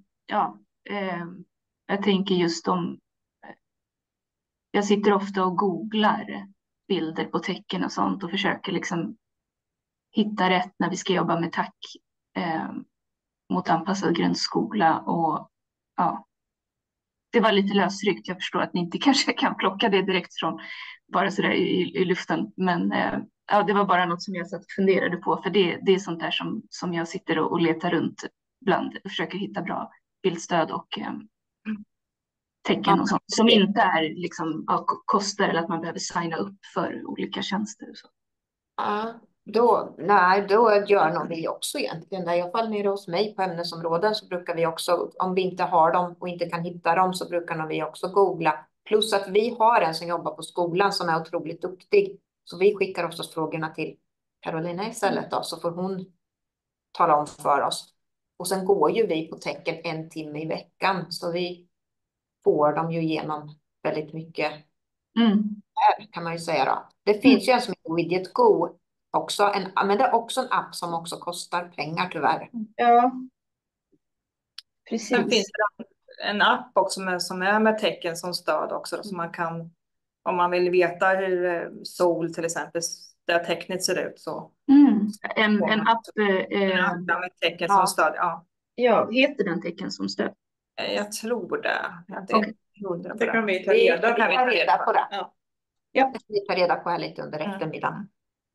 G: jag tänker just om, jag sitter ofta och googlar bilder på tecken och sånt och försöker liksom hitta rätt när vi ska jobba med TAC mot anpassad grundskola, och ja, det var lite lösryckt. Jag förstår att ni inte kanske kan plocka det direkt från bara sådär i luften, men ja, det var bara något som jag satt och funderade på, för det är sånt där som jag sitter och letar runt bland och försöker hitta bra bildstöd och tecken och sånt som inte är liksom kostar, eller att man behöver signa upp för olika tjänster och så.
C: Ja. Då gör nog vi också egentligen. I alla fall nere hos mig på ämnesområden så brukar vi också, om vi inte har dem och inte kan hitta dem, så brukar nog vi också googla. Plus att vi har en som jobbar på skolan som är otroligt duktig. Så vi skickar oftast frågorna till Carolina istället då, så får hon tala om för oss. Och sen går ju vi på tecken 1 timme i veckan, så vi får dem ju igenom väldigt mycket. Här kan man ju säga då. Det finns ju en som heter Widget Go också, men det är också en app som också kostar pengar tyvärr.
G: Ja,
B: Sen
G: precis.
B: finns det en app också som är med tecken som stöd också. Så man kan, om man vill veta hur sol till exempel, det tecknet ser ut så.
G: En app,
B: En app med tecken som stöd, ja.
G: ja, heter den tecken som stöd?
B: Jag tror det.
G: Okej.
B: Det kan vi ta
C: Vi
B: reda på.
C: tar reda på det.
B: Ja.
G: Ja.
C: Det ska vi ta reda på här lite under eftermiddagen.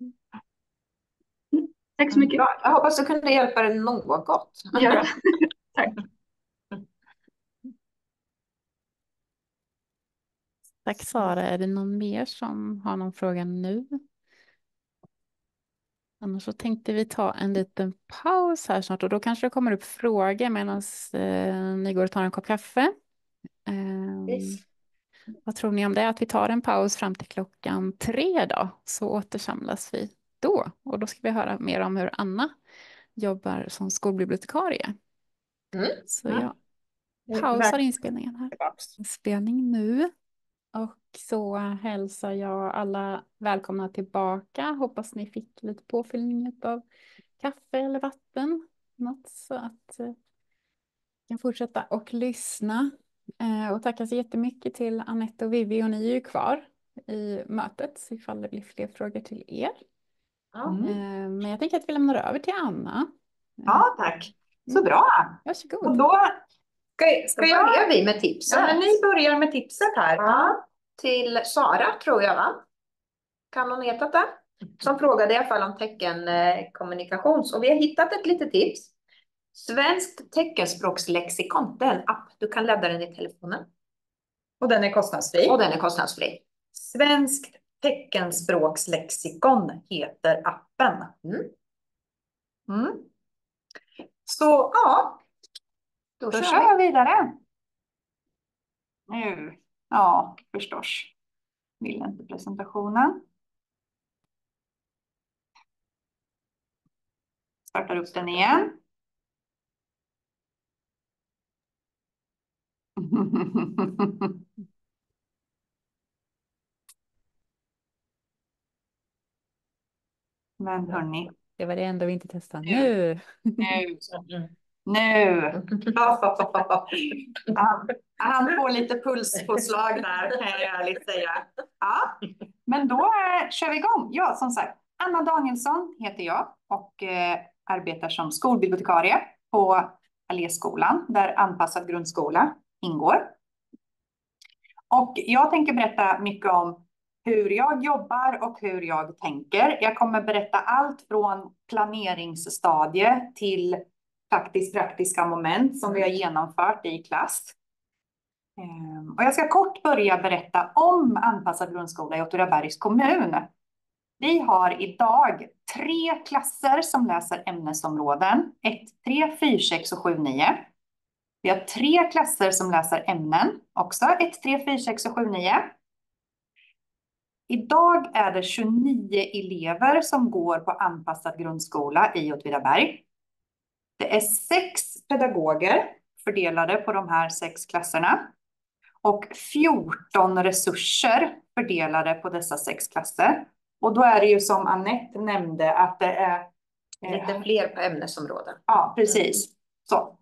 G: Tack så mycket.
C: Bra. Jag hoppas jag kunde hjälpa dig något.
G: Ja. Tack.
A: Tack Sara. Är det någon mer som har någon fråga nu? Annars så tänkte vi ta en liten paus här snart, och då kanske det kommer upp frågor medan ni går och tar en kopp kaffe. Vad tror ni om det? Att vi tar en paus fram till 3 då, så återsamlas vi då. Och då ska vi höra mer om hur Anna jobbar som skolbibliotekarie. Så jag pausar inspelningen här. Inspelning nu. Och så hälsar jag alla välkomna tillbaka. Hoppas ni fick lite påfyllning av kaffe eller vatten. Något, så att kan fortsätta och lyssna. Och tacka så jättemycket till Anette och Vivi, och ni är ju kvar i mötet så ifall det blir fler frågor till er. Men jag tänker att vi lämnar över till Anna.
D: Ja, tack. Så bra.
A: Varsågod.
D: Och då
C: Ska jag börja vi med tipset?
D: Ja, men ni börjar med tipset här.
C: Ja, till Sara tror jag, va? Kan hon heta det? Som frågade i alla fall om teckenkommunikation. Och vi har hittat ett litet tips. Svenskt teckenspråkslexikon. Det är en app. Du kan ladda den i telefonen.
D: Och den är kostnadsfri.
C: Och den är kostnadsfri.
D: Svenskt teckenspråkslexikon heter appen. Så ja, då kör jag vidare. Nu, ja förstås. Vill inte presentationen. Startar upp den igen. Men hörni.
A: Det var det enda vi inte testade. Nu.
D: Han får lite pulspåslag där, kan jag ärligt säga. Ja, men då kör vi igång. Ja, som sagt, Anna Danielsson heter jag och arbetar som skolbibliotekarie på Alléskolan, där anpassad grundskola ingår. Och jag tänker berätta mycket om hur jag jobbar och hur jag tänker. Jag kommer berätta allt från planeringsstadie till praktiska moment som vi har genomfört i klass. Och jag ska kort börja berätta om anpassad grundskola i Åtvidabergs kommun. Vi har idag 3 klasser som läser ämnesområden. 1, 3, 4, 6 och 7, 9. Vi har 3 klasser som läser ämnen också. 1, 3, 4, 6 och 7, 9. Idag är det 29 elever som går på anpassad grundskola i Åtvidaberg. Det är 6 pedagoger fördelade på de här 6 klasserna. Och 14 resurser fördelade på dessa 6 klasser. Och då är det ju som Anette nämnde att det är
C: lite fler på ämnesområden.
D: Ja, precis. Så.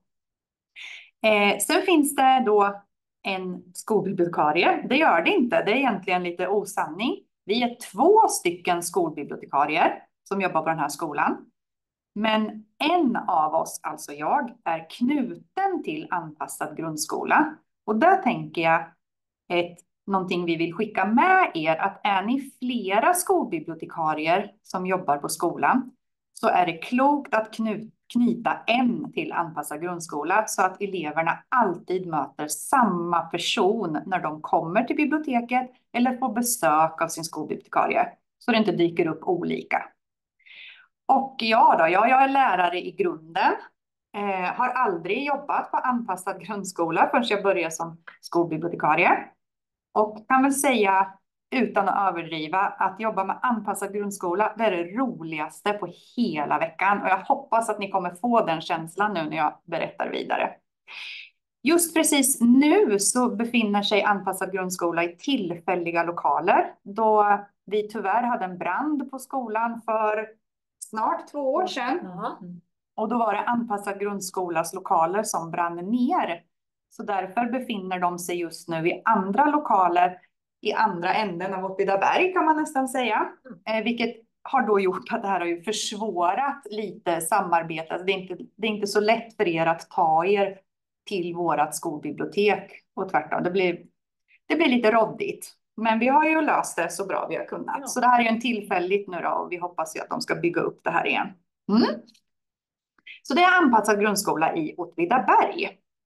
D: Sen finns det då en skolbibliotekarie. Det gör det inte. Det är egentligen lite osanning. Vi är 2 stycken skolbibliotekarier som jobbar på den här skolan. Men en av oss, alltså jag, är knuten till anpassad grundskola. Och där tänker jag någonting vi vill skicka med er, att är ni flera skolbibliotekarier som jobbar på skolan så är det klokt att knyta en till anpassad grundskola så att eleverna alltid möter samma person när de kommer till biblioteket eller får besök av sin skolbibliotekarie, så det inte dyker upp olika. Och jag är lärare i grunden. Har aldrig jobbat på anpassad grundskola förrän jag började som skolbibliotekarie. Och kan väl säga utan att överdriva att jobba med anpassad grundskola, det är det roligaste på hela veckan. Och jag hoppas att ni kommer få den känslan nu när jag berättar vidare. Just precis nu så befinner sig anpassad grundskola i tillfälliga lokaler, då vi tyvärr hade en brand på skolan för snart 2 år sedan. Och då var det anpassad grundskolas lokaler som brann ner. Så därför befinner de sig just nu i andra lokaler i andra änden av Åtvidaberg, kan man nästan säga. Vilket har då gjort att det här har ju försvårat lite samarbetet. Det är inte så lätt för er att ta er till vårat skolbibliotek och tvärtom. Det blir lite råddigt. Men vi har ju löst det så bra vi har kunnat. Ja. Så det här är ju en tillfälligt nu då, och vi hoppas ju att de ska bygga upp det här igen. Så det är anpassad grundskola i Åtvidaberg.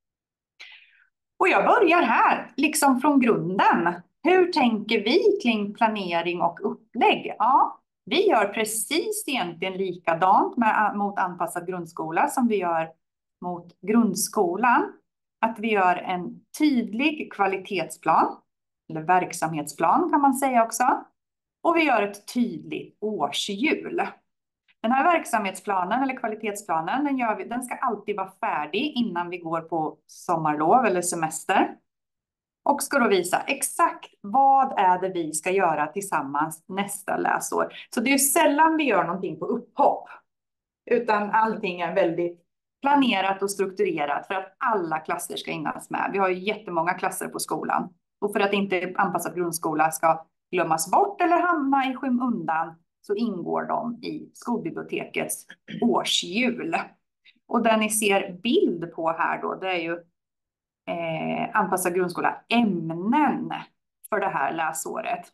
D: Och jag börjar här, liksom från grunden. Hur tänker vi kring planering och upplägg? Ja, vi gör precis egentligen likadant mot anpassad grundskola som vi gör mot grundskolan. Att vi gör en tydlig kvalitetsplan, eller verksamhetsplan kan man säga också. Och vi gör ett tydligt årshjul. Den här verksamhetsplanen eller kvalitetsplanen, den ska alltid vara färdig innan vi går på sommarlov eller semester. Och ska då visa exakt vad är det vi ska göra tillsammans nästa läsår. Så det är ju sällan vi gör någonting på upphopp. Utan allting är väldigt planerat och strukturerat för att alla klasser ska hinnas med. Vi har ju jättemånga klasser på skolan. Och för att inte anpassad grundskola ska glömmas bort eller hamna i skymundan så ingår de i skolbibliotekets årshjul. Och det ni ser bild på här då, det är ju anpassad grundskola ämnen för det här läsåret.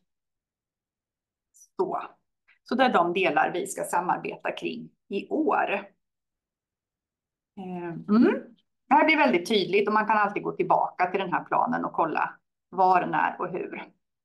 D: Så det är de delar vi ska samarbeta kring i år. Det här blir väldigt tydligt och man kan alltid gå tillbaka till den här planen och kolla var, när och hur.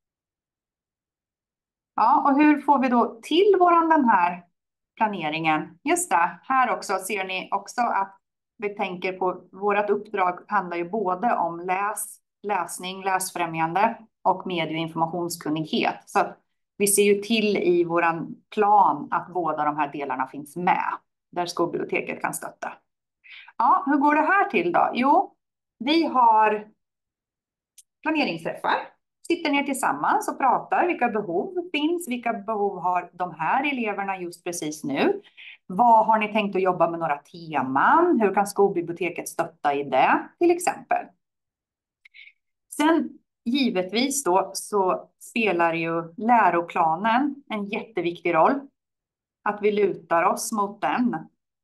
D: Ja, och hur får vi då till den här planeringen? Just det, här också ser ni också att vi tänker på vårt uppdrag handlar ju både om läsning, läsfrämjande och medie- och informationskunnighet. Så att vi ser ju till i våran plan att båda de här delarna finns med där skolbiblioteket kan stötta. Ja, hur går det här till då? Jo, vi har planeringsträffar. Sitter ner tillsammans och pratar. Vilka behov finns? Vilka behov har de här eleverna just precis nu? Vad har ni tänkt att jobba med några teman? Hur kan skolbiblioteket stötta i det till exempel? Sen givetvis då så spelar ju läroplanen en jätteviktig roll. Att vi lutar oss mot den.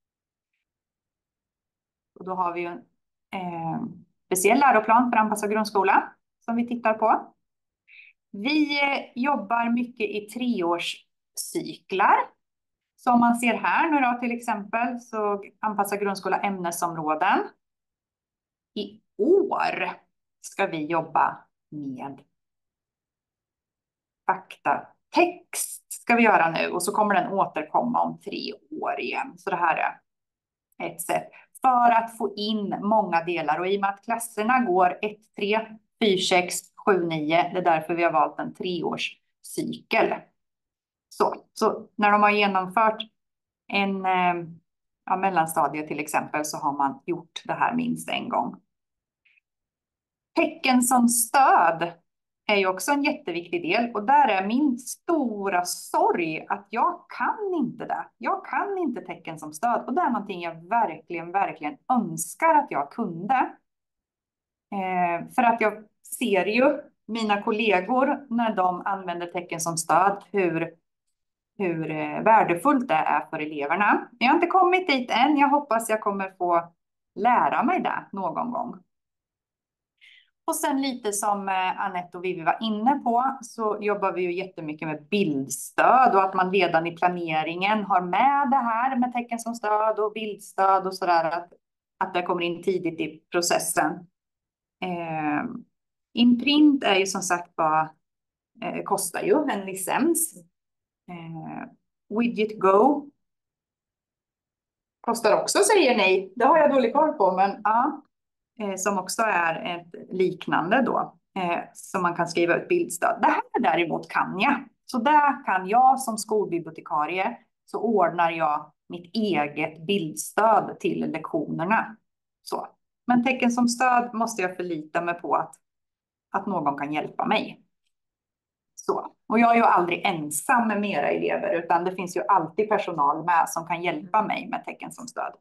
D: Och då har vi ju en speciell läroplan för anpassad grundskola som vi tittar på. Vi jobbar mycket i 3-årscyklar. Som man ser här nu då till exempel så anpassar grundskola ämnesområden. I år ska vi jobba med faktatext ska vi göra nu och så kommer den återkomma om 3 år igen. Så det här är ett sätt för att få in många delar och i och med att klasserna går 1, 3, 4, 6, 7, 9. Det är därför vi har valt en 3-årscykel. Så när de har genomfört en mellanstadie till exempel så har man gjort det här minst en gång. Tecken som stöd är ju också en jätteviktig del och där är min stora sorg att jag kan inte det. Jag kan inte tecken som stöd och det är någonting jag verkligen önskar att jag kunde. För att jag ser ju mina kollegor när de använder tecken som stöd hur värdefullt det är för eleverna. Jag har inte kommit dit än. Jag hoppas jag kommer få lära mig det någon gång. Och sen lite som Anette och Vivi var inne på så jobbar vi ju jättemycket med bildstöd och att man redan i planeringen har med det här med tecken som stöd och bildstöd och sådär att det kommer in tidigt i processen. Inprint är ju som sagt bara kostar ju en licens. Widget Go kostar också säger ni. Det har jag dålig koll på men ja. Som också är ett liknande då. Som man kan skriva ut bildstöd. Det här däremot kan jag. Så där kan jag som skolbibliotekarie så ordnar jag mitt eget bildstöd till lektionerna. Så. Men tecken som stöd måste jag förlita mig på att någon kan hjälpa mig. Så. Och jag är ju aldrig ensam med mera elever utan det finns ju alltid personal med som kan hjälpa mig med tecken som stöd.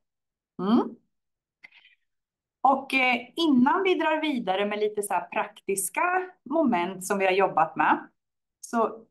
D: Och innan vi drar vidare med lite så här praktiska moment som vi har jobbat med. Så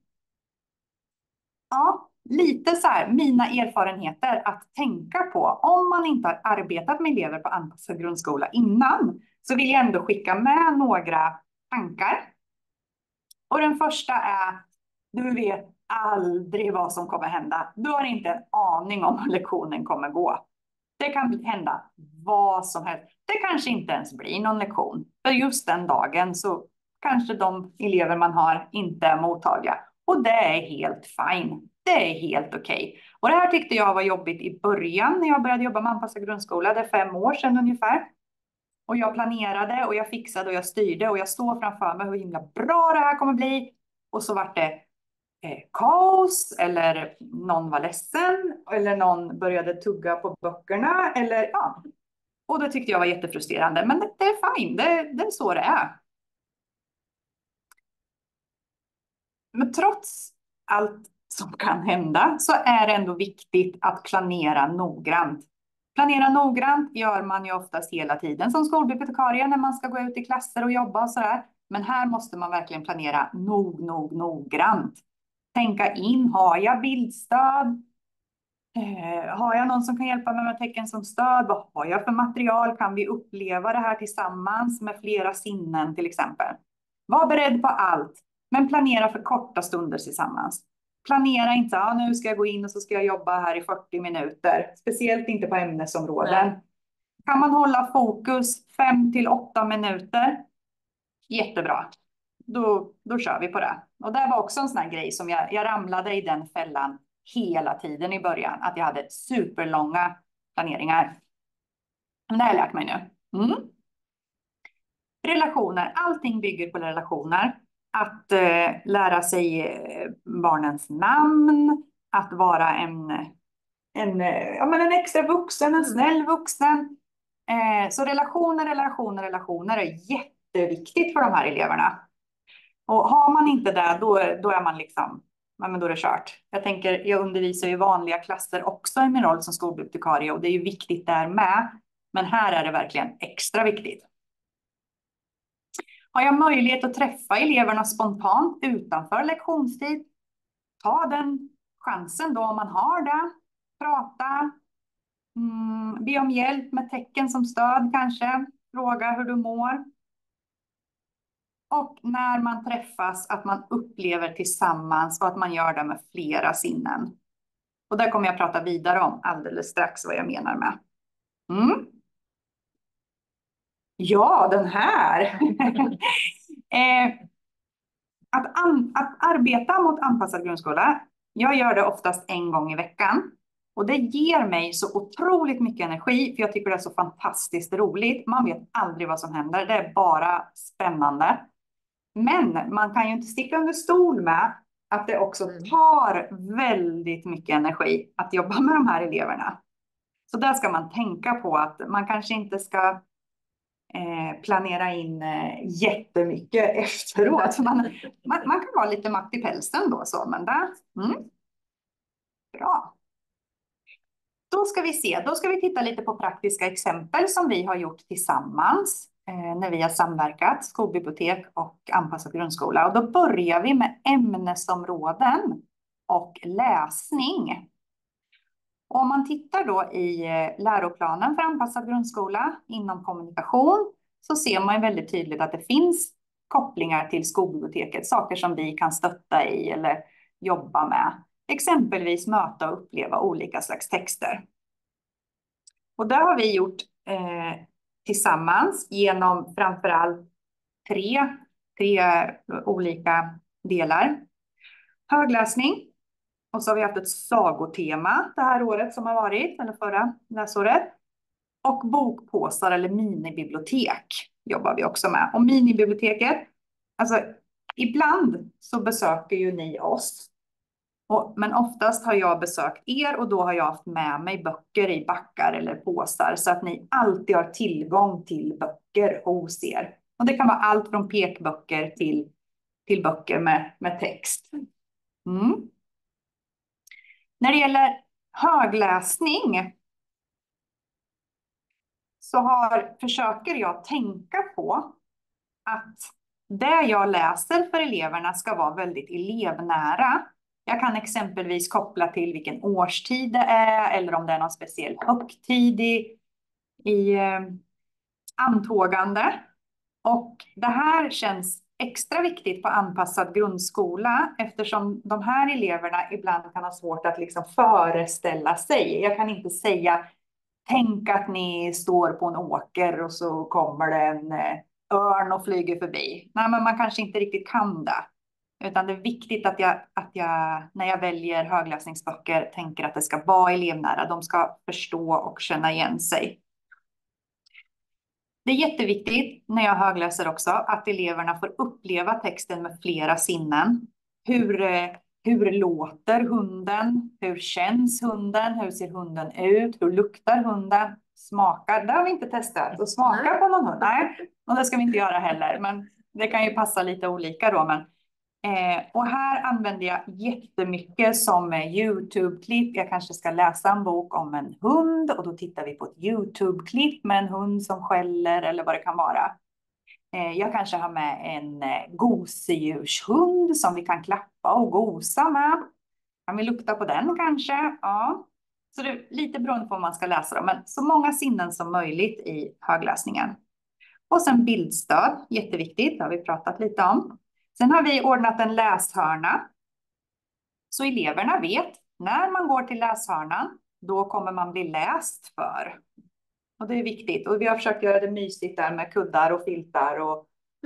D: ja, lite så här mina erfarenheter att tänka på. Om man inte har arbetat med elever på anpassad grundskola innan så vill jag ändå skicka med några tankar. Och den första är, du vet aldrig vad som kommer hända. Du har inte en aning om hur lektionen kommer gå. Det kan hända vad som helst. Det kanske inte ens blir någon lektion. För just den dagen så kanske de elever man har inte är mottagliga. Och det är helt fine. Det är helt okej. Och det här tyckte jag var jobbigt i början när jag började jobba med anpassad grundskola. Det är 5 år sedan ungefär. Och jag planerade och jag fixade och jag styrde. Och jag står framför mig hur himla bra det här kommer bli. Och så var det kaos eller någon var ledsen eller någon började tugga på böckerna eller ja. Och det tyckte jag var jättefrustrerande. Men det är fine, det är så det är. Men trots allt som kan hända så är det ändå viktigt att planera noggrant. Planera noggrant gör man ju oftast hela tiden som skolbibliotekarie när man ska gå ut i klasser och jobba och sådär. Men här måste man verkligen planera noggrant. Tänka in, har jag bildstöd? Har jag någon som kan hjälpa mig med tecken som stöd? Vad har jag för material? Kan vi uppleva det här tillsammans med flera sinnen till exempel? Var beredd på allt, men planera för korta stunder tillsammans. Planera inte, nu ska jag gå in och så ska jag jobba här i 40 minuter. Speciellt inte på ämnesområden. Nej. Kan man hålla fokus 5 till 8 minuter? Jättebra. Då kör vi på det. Och det var också en sån här grej som jag ramlade i den fällan hela tiden i början. Att jag hade superlånga planeringar. Men det har jag lärt mig nu. Relationer. Allting bygger på relationer. Att lära sig barnens namn. Att vara en extra vuxen, en snäll vuxen. Så relationer är jätteviktigt för de här eleverna. Och har man inte det, då är man liksom, men då är det kört. Jag undervisar i vanliga klasser också i min roll som skolbibliotekarie och det är ju viktigt där med. Men här är det verkligen extra viktigt. Har jag möjlighet att träffa eleverna spontant utanför lektionstid? Ta den chansen då om man har det. Prata. Be om hjälp med tecken som stöd kanske. Fråga hur du mår. Och när man träffas att man upplever tillsammans och att man gör det med flera sinnen. Och där kommer jag prata vidare om alldeles strax vad jag menar med. Ja, den här. Att arbeta mot anpassad grundskola. Jag gör det oftast en gång i veckan. Och det ger mig så otroligt mycket energi. För jag tycker det är så fantastiskt roligt. Man vet aldrig vad som händer. Det är bara spännande. Men man kan ju inte sticka under stol med att det också tar väldigt mycket energi att jobba med de här eleverna. Så där ska man tänka på att man kanske inte ska planera in jättemycket efteråt. Man kan vara lite matt i pälsen då. Så, men där, bra. Då ska vi se. Då ska vi titta lite på praktiska exempel som vi har gjort tillsammans. När vi har samverkat, skolbibliotek och anpassad grundskola. Och då börjar vi med ämnesområden och läsning. Och om man tittar då i läroplanen för anpassad grundskola inom kommunikation så ser man väldigt tydligt att det finns kopplingar till skolbiblioteket. Saker som vi kan stötta i eller jobba med. Exempelvis möta och uppleva olika slags texter. Och där har vi gjort tillsammans genom framförallt tre olika delar. Högläsning. Och så har vi haft ett sagotema det här året som har varit, eller förra läsåret. Och bokpåsar eller minibibliotek jobbar vi också med. Och minibiblioteket, alltså ibland så besöker ju ni oss. Men oftast har jag besökt er och då har jag haft med mig böcker i backar eller påsar så att ni alltid har tillgång till böcker hos er. Och det kan vara allt från pekböcker till böcker med text. När det gäller högläsning så försöker jag tänka på att det jag läser för eleverna ska vara väldigt elevnära. Jag kan exempelvis koppla till vilken årstid det är eller om det är någon speciell högtid i antågande. Och det här känns extra viktigt på anpassad grundskola eftersom de här eleverna ibland kan ha svårt att liksom föreställa sig. Jag kan inte säga, tänk att ni står på en åker och så kommer det en örn och flyger förbi. Nej, men man kanske inte riktigt kan det. Utan det är viktigt att jag när jag väljer högläsningsböcker tänker att det ska vara elevnära. De ska förstå och känna igen sig. Det är jätteviktigt när jag högläser också att eleverna får uppleva texten med flera sinnen. Hur låter hunden? Hur känns hunden? Hur ser hunden ut? Hur luktar hunden? Smakar? Det har vi inte testat. Och smaka på någon hund? Nej, och det ska vi inte göra heller. Men det kan ju passa lite olika då. Men Och här använder jag jättemycket som YouTube-klipp. Jag kanske ska läsa en bok om en hund och då tittar vi på ett YouTube-klipp med en hund som skäller eller vad det kan vara. Jag kanske har med en gosedjurshund som vi kan klappa och gosa med. Kan vi lukta på den kanske? Ja. Så det är lite beroende på vad man ska läsa då, men så många sinnen som möjligt i högläsningen. Och sen bildstöd, jätteviktigt, det har vi pratat lite om. Sen har vi ordnat en läshörna. Så eleverna vet, när man går till läshörnan, då kommer man bli läst för. Och det är viktigt. Och vi har försökt göra det mysigt där med kuddar och filtar och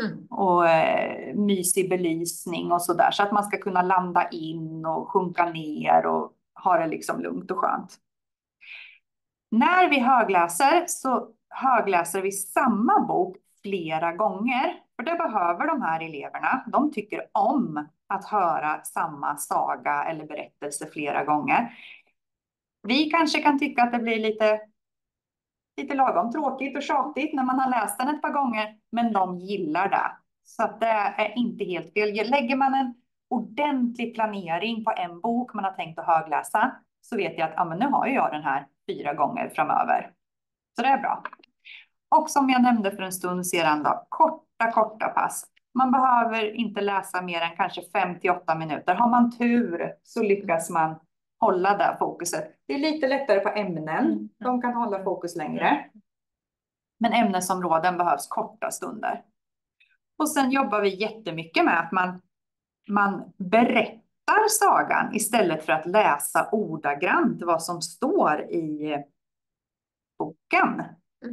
D: mysig belysning och sådär. Så att man ska kunna landa in och sjunka ner och ha det liksom lugnt och skönt. När vi högläser så högläser vi samma bok flera gånger. För det behöver de här eleverna. De tycker om att höra samma saga eller berättelse flera gånger. Vi kanske kan tycka att det blir lite lagom tråkigt och tjatigt när man har läst den ett par gånger. Men de gillar det. Så att det är inte helt fel. Lägger man en ordentlig planering på en bok man har tänkt att högläsa, så vet jag att men nu har jag den här 4 gånger framöver. Så det är bra. Och som jag nämnde för en stund sedan då, korta pass. Man behöver inte läsa mer än kanske 5-8 minuter. Har man tur så lyckas man hålla det fokuset. Det är lite lättare på ämnen. De kan hålla fokus längre. Men ämnesområden behövs korta stunder. Och sen jobbar vi jättemycket med att man berättar sagan istället för att läsa ordagrant vad som står i boken.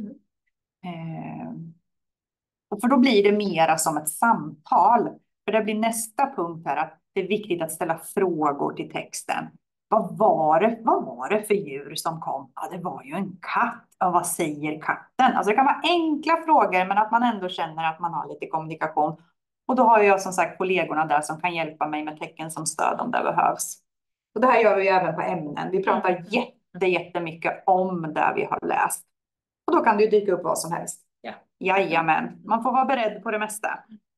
D: Och för då blir det mera som ett samtal. För det blir nästa punkt här att det är viktigt att ställa frågor till texten. Vad var det för djur som kom? Ja, det var ju en katt. Ja, vad säger katten? Alltså det kan vara enkla frågor men att man ändå känner att man har lite kommunikation. Och då har jag som sagt kollegorna där som kan hjälpa mig med tecken som stöd om det behövs. Och det här gör vi även på ämnen. Vi pratar jättemycket om det vi har läst. Och då kan det ju dyka upp vad som helst. Ja. Jajamän, man får vara beredd på det mesta.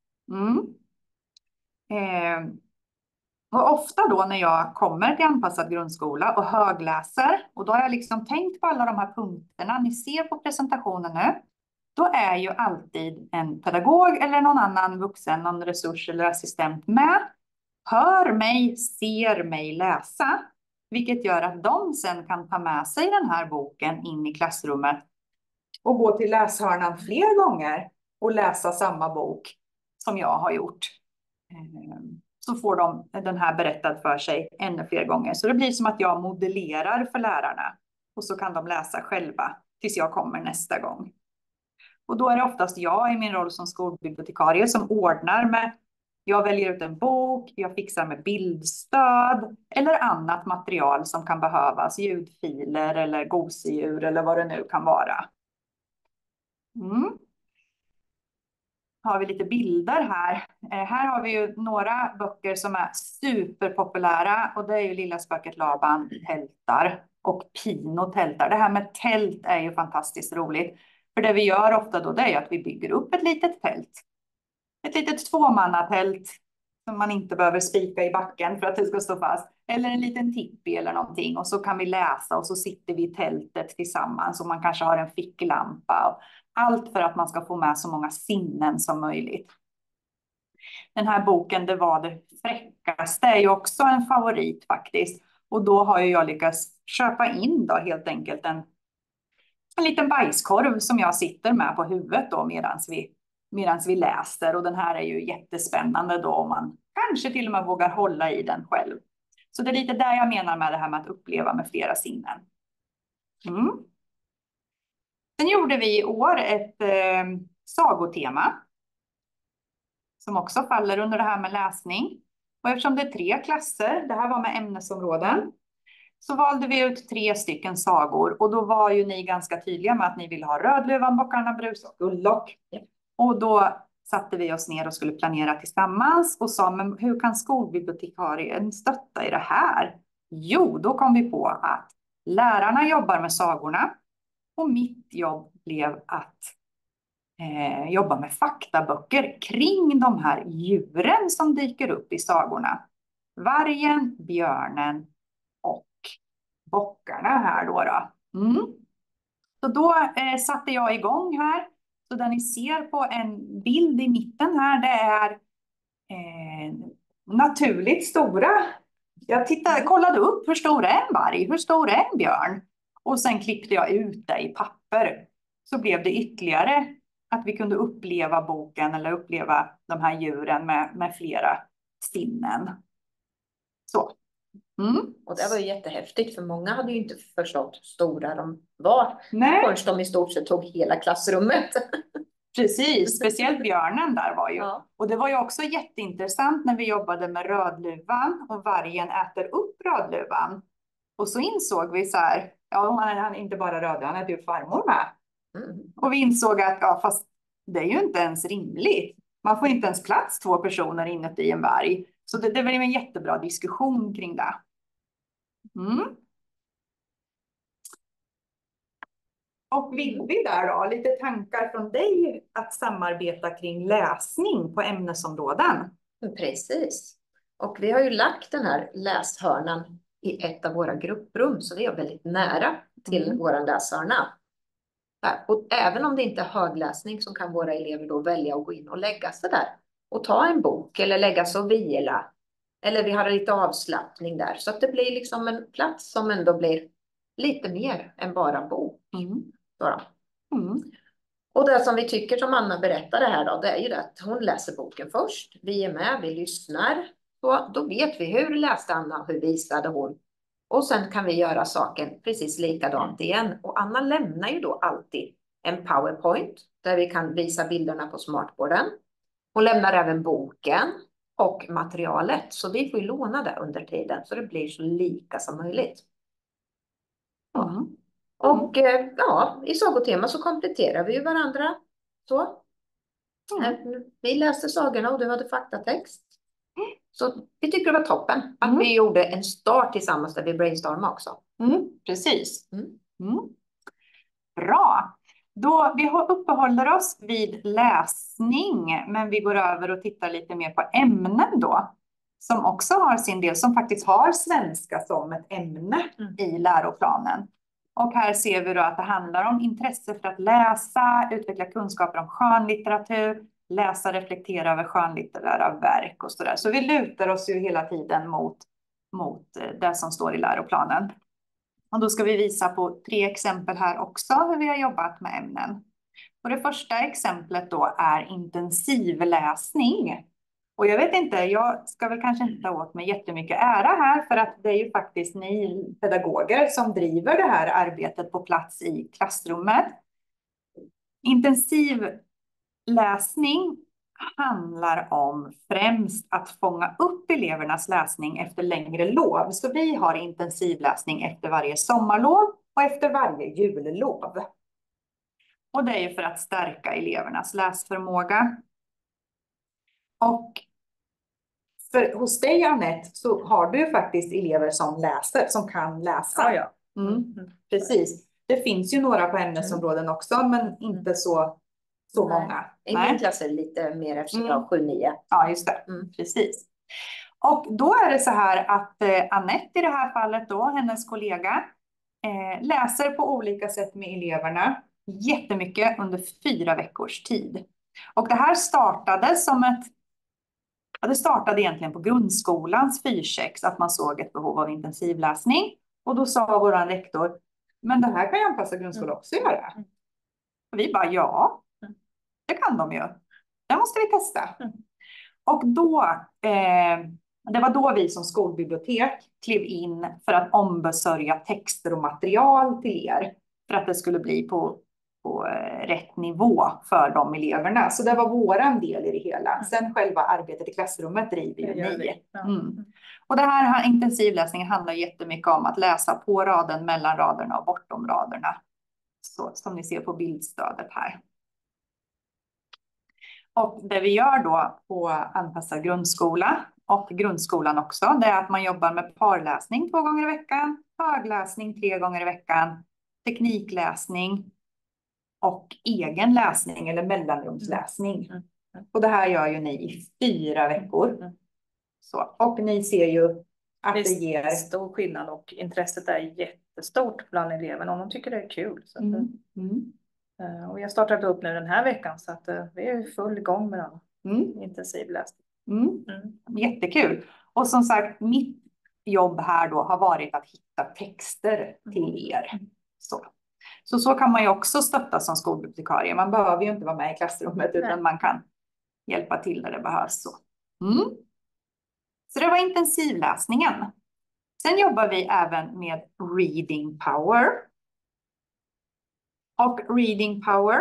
D: Och ofta då när jag kommer till anpassad grundskola och högläser, och då har jag liksom tänkt på alla de här punkterna ni ser på presentationen nu, då är ju alltid en pedagog eller någon annan vuxen, någon resurs eller assistent med, hör mig, ser mig läsa, vilket gör att de sen kan ta med sig den här boken in i klassrummet och gå till läshörnan fler gånger och läsa samma bok som jag har gjort. Så får de den här berättad för sig ännu fler gånger. Så det blir som att jag modellerar för lärarna. Och så kan de läsa själva tills jag kommer nästa gång. Och då är det oftast jag i min roll som skolbibliotekarie som ordnar med. Jag väljer ut en bok, jag fixar med bildstöd eller annat material som kan behövas. Ljudfiler eller gosedjur eller vad det nu kan vara. Har vi lite bilder här. Här har vi ju några böcker som är superpopulära. Och det är ju Lilla spöket Laban tältar och Pino tältar. Det här med tält är ju fantastiskt roligt. För det vi gör ofta då, det är ju att vi bygger upp ett litet tält. Ett litet tvåmannatält som man inte behöver spika i backen för att det ska stå fast. Eller en liten tippi eller någonting. Och så kan vi läsa och så sitter vi i tältet tillsammans. Och man kanske har en ficklampa. Allt för att man ska få med så många sinnen som möjligt. Den här boken, Det var det fräckaste, är ju också en favorit faktiskt. Och då har jag lyckats köpa in då helt enkelt en liten bajskorv som jag sitter med på huvudet då medan vi läser. Och den här är ju jättespännande då om man kanske till och med vågar hålla i den själv. Så det är lite där jag menar med det här med att uppleva med flera sinnen. Sen gjorde vi i år ett sagotema. Som också faller under det här med läsning. Och eftersom det är 3 klasser, det här var med ämnesområden. Så valde vi ut 3 stycken sagor. Och då var ju ni ganska tydliga med att ni ville ha Rödluvan, Bockarna Brus och Guldlock. Och då satte vi oss ner och skulle planera tillsammans. Och sa, men hur kan skolbibliotekarien stötta i det här? Jo, då kom vi på att lärarna jobbar med sagorna. Och mitt jobb blev att jobba med faktaböcker kring de här djuren som dyker upp i sagorna. Vargen, björnen och bockarna här då. Så då satte jag igång här. Så där ni ser på en bild i mitten här, det är naturligt stora. Jag kollade upp hur stor är en varg, hur stor är en björn? Och sen klippte jag ut det i papper. Så blev det ytterligare att vi kunde uppleva boken eller uppleva de här djuren med flera sinnen. Så.
C: Och det var ju jättehäftigt, för många hade ju inte förstått hur stora de var.
D: Nej.
C: Förrän de i stort sett tog hela klassrummet.
D: Precis, speciellt björnen där var ju.
C: Ja.
D: Och det var ju också jätteintressant när vi jobbade med rödluvan och vargen äter upp rödluvan. Och så insåg vi så här, ja, han är inte bara röd, han äter ju farmor med. Och vi insåg att fast det är ju inte ens rimligt. Man får inte ens plats 2 personer inuti en varg. Så det var en jättebra diskussion kring det. Och Vivi där då, lite tankar från dig att samarbeta kring läsning på ämnesområden.
C: Precis. Och vi har ju lagt den här läshörnan i ett av våra grupprum, så det är väldigt nära till vår läshörna. Och även om det inte är högläsning så kan våra elever då välja att gå in och lägga sig där och ta en bok eller lägga sig och vila. Eller vi har lite avslappning där, så att det blir liksom en plats som ändå blir lite mer än bara bok. Och det som vi tycker, som Anna berättade här då, det är ju det att hon läser boken först. Vi är med, vi lyssnar. Då vet vi hur läste Anna, hur visade hon. Och sen kan vi göra saken precis likadant igen. Och Anna lämnar ju då alltid en PowerPoint där vi kan visa bilderna på smartboarden. Hon lämnar även boken och materialet. Så vi får ju låna det under tiden så det blir så lika som möjligt. Och i sagotema så kompletterar vi ju varandra. Så. Vi läste sagorna och du hade faktatext. Så vi tycker det var toppen att vi gjorde en start tillsammans där vi brainstormade också.
D: Precis. Bra. Då vi uppehåller oss vid läsning, men vi går över och tittar lite mer på ämnen då. Som också har sin del, som faktiskt har svenska som ett ämne i läroplanen. Och här ser vi då att det handlar om intresse för att läsa, utveckla kunskaper om skönlitteratur, läsa, reflektera över skönlitterära verk och sådär. Så vi lutar oss ju hela tiden mot det som står i läroplanen. Och då ska vi visa på 3 exempel här också hur vi har jobbat med ämnen. Och det första exemplet då är intensivläsning. Och jag vet inte, jag ska väl kanske inte ta åt mig jättemycket ära här, för att det är ju faktiskt ni pedagoger som driver det här arbetet på plats i klassrummet. Intensivläsning handlar om främst att fånga upp elevernas läsning efter längre lov. Så vi har intensivläsning efter varje sommarlov och efter varje jullov. Och det är ju för att stärka elevernas läsförmåga. Och hos dig, Anette, så har du faktiskt elever som läser, som kan läsa.
B: Ja.
D: Precis. Det finns ju några på ämnesområden också, men inte så många.
C: I min klass är det lite mer eftersom jag har 7-9.
D: Ja, just det. Precis. Och då är det så här att Anette i det här fallet då, hennes kollega, läser på olika sätt med eleverna jättemycket under 4 veckors tid. Och det här startade det startade egentligen på grundskolans fyrsex, att man såg ett behov av intensivläsning. Och då sa vår rektor, men det här kan ju anpassa grundskola också göra. Och vi bara, ja, det kan de ju. Det måste vi testa. Och då, det var då vi som skolbibliotek klev in för att ombesörja texter och material till er. För att det skulle bli på rätt nivå för de eleverna. Så det var våran del i det hela. Sen själva arbetet i klassrummet driver ju ni. Och det här intensivläsningen handlar jättemycket om att läsa på raden, mellan raderna och bortom raderna. Så, som ni ser på bildstödet här. Och det vi gör då på anpassad grundskola och grundskolan också, det är att man jobbar med parläsning 2 gånger i veckan, högläsning 3 gånger i veckan, teknikläsning och egen läsning eller mellanrumsläsning. Och det här gör ju ni i 4 veckor. Så, och ni ser ju att det ger
B: stor skillnad och intresset är jättestort bland eleverna om de tycker det är kul. Så att, och jag startat upp nu den här veckan så att vi är full igång med den intensiv läsning.
D: Jättekul. Och som sagt, mitt jobb här då har varit att hitta texter till er. Så kan man ju också stötta som skolbibliotekarie. Man behöver ju inte vara med i klassrummet utan man kan hjälpa till när det behövs. Så det var intensivläsningen. Sen jobbar vi även med reading power. Och reading power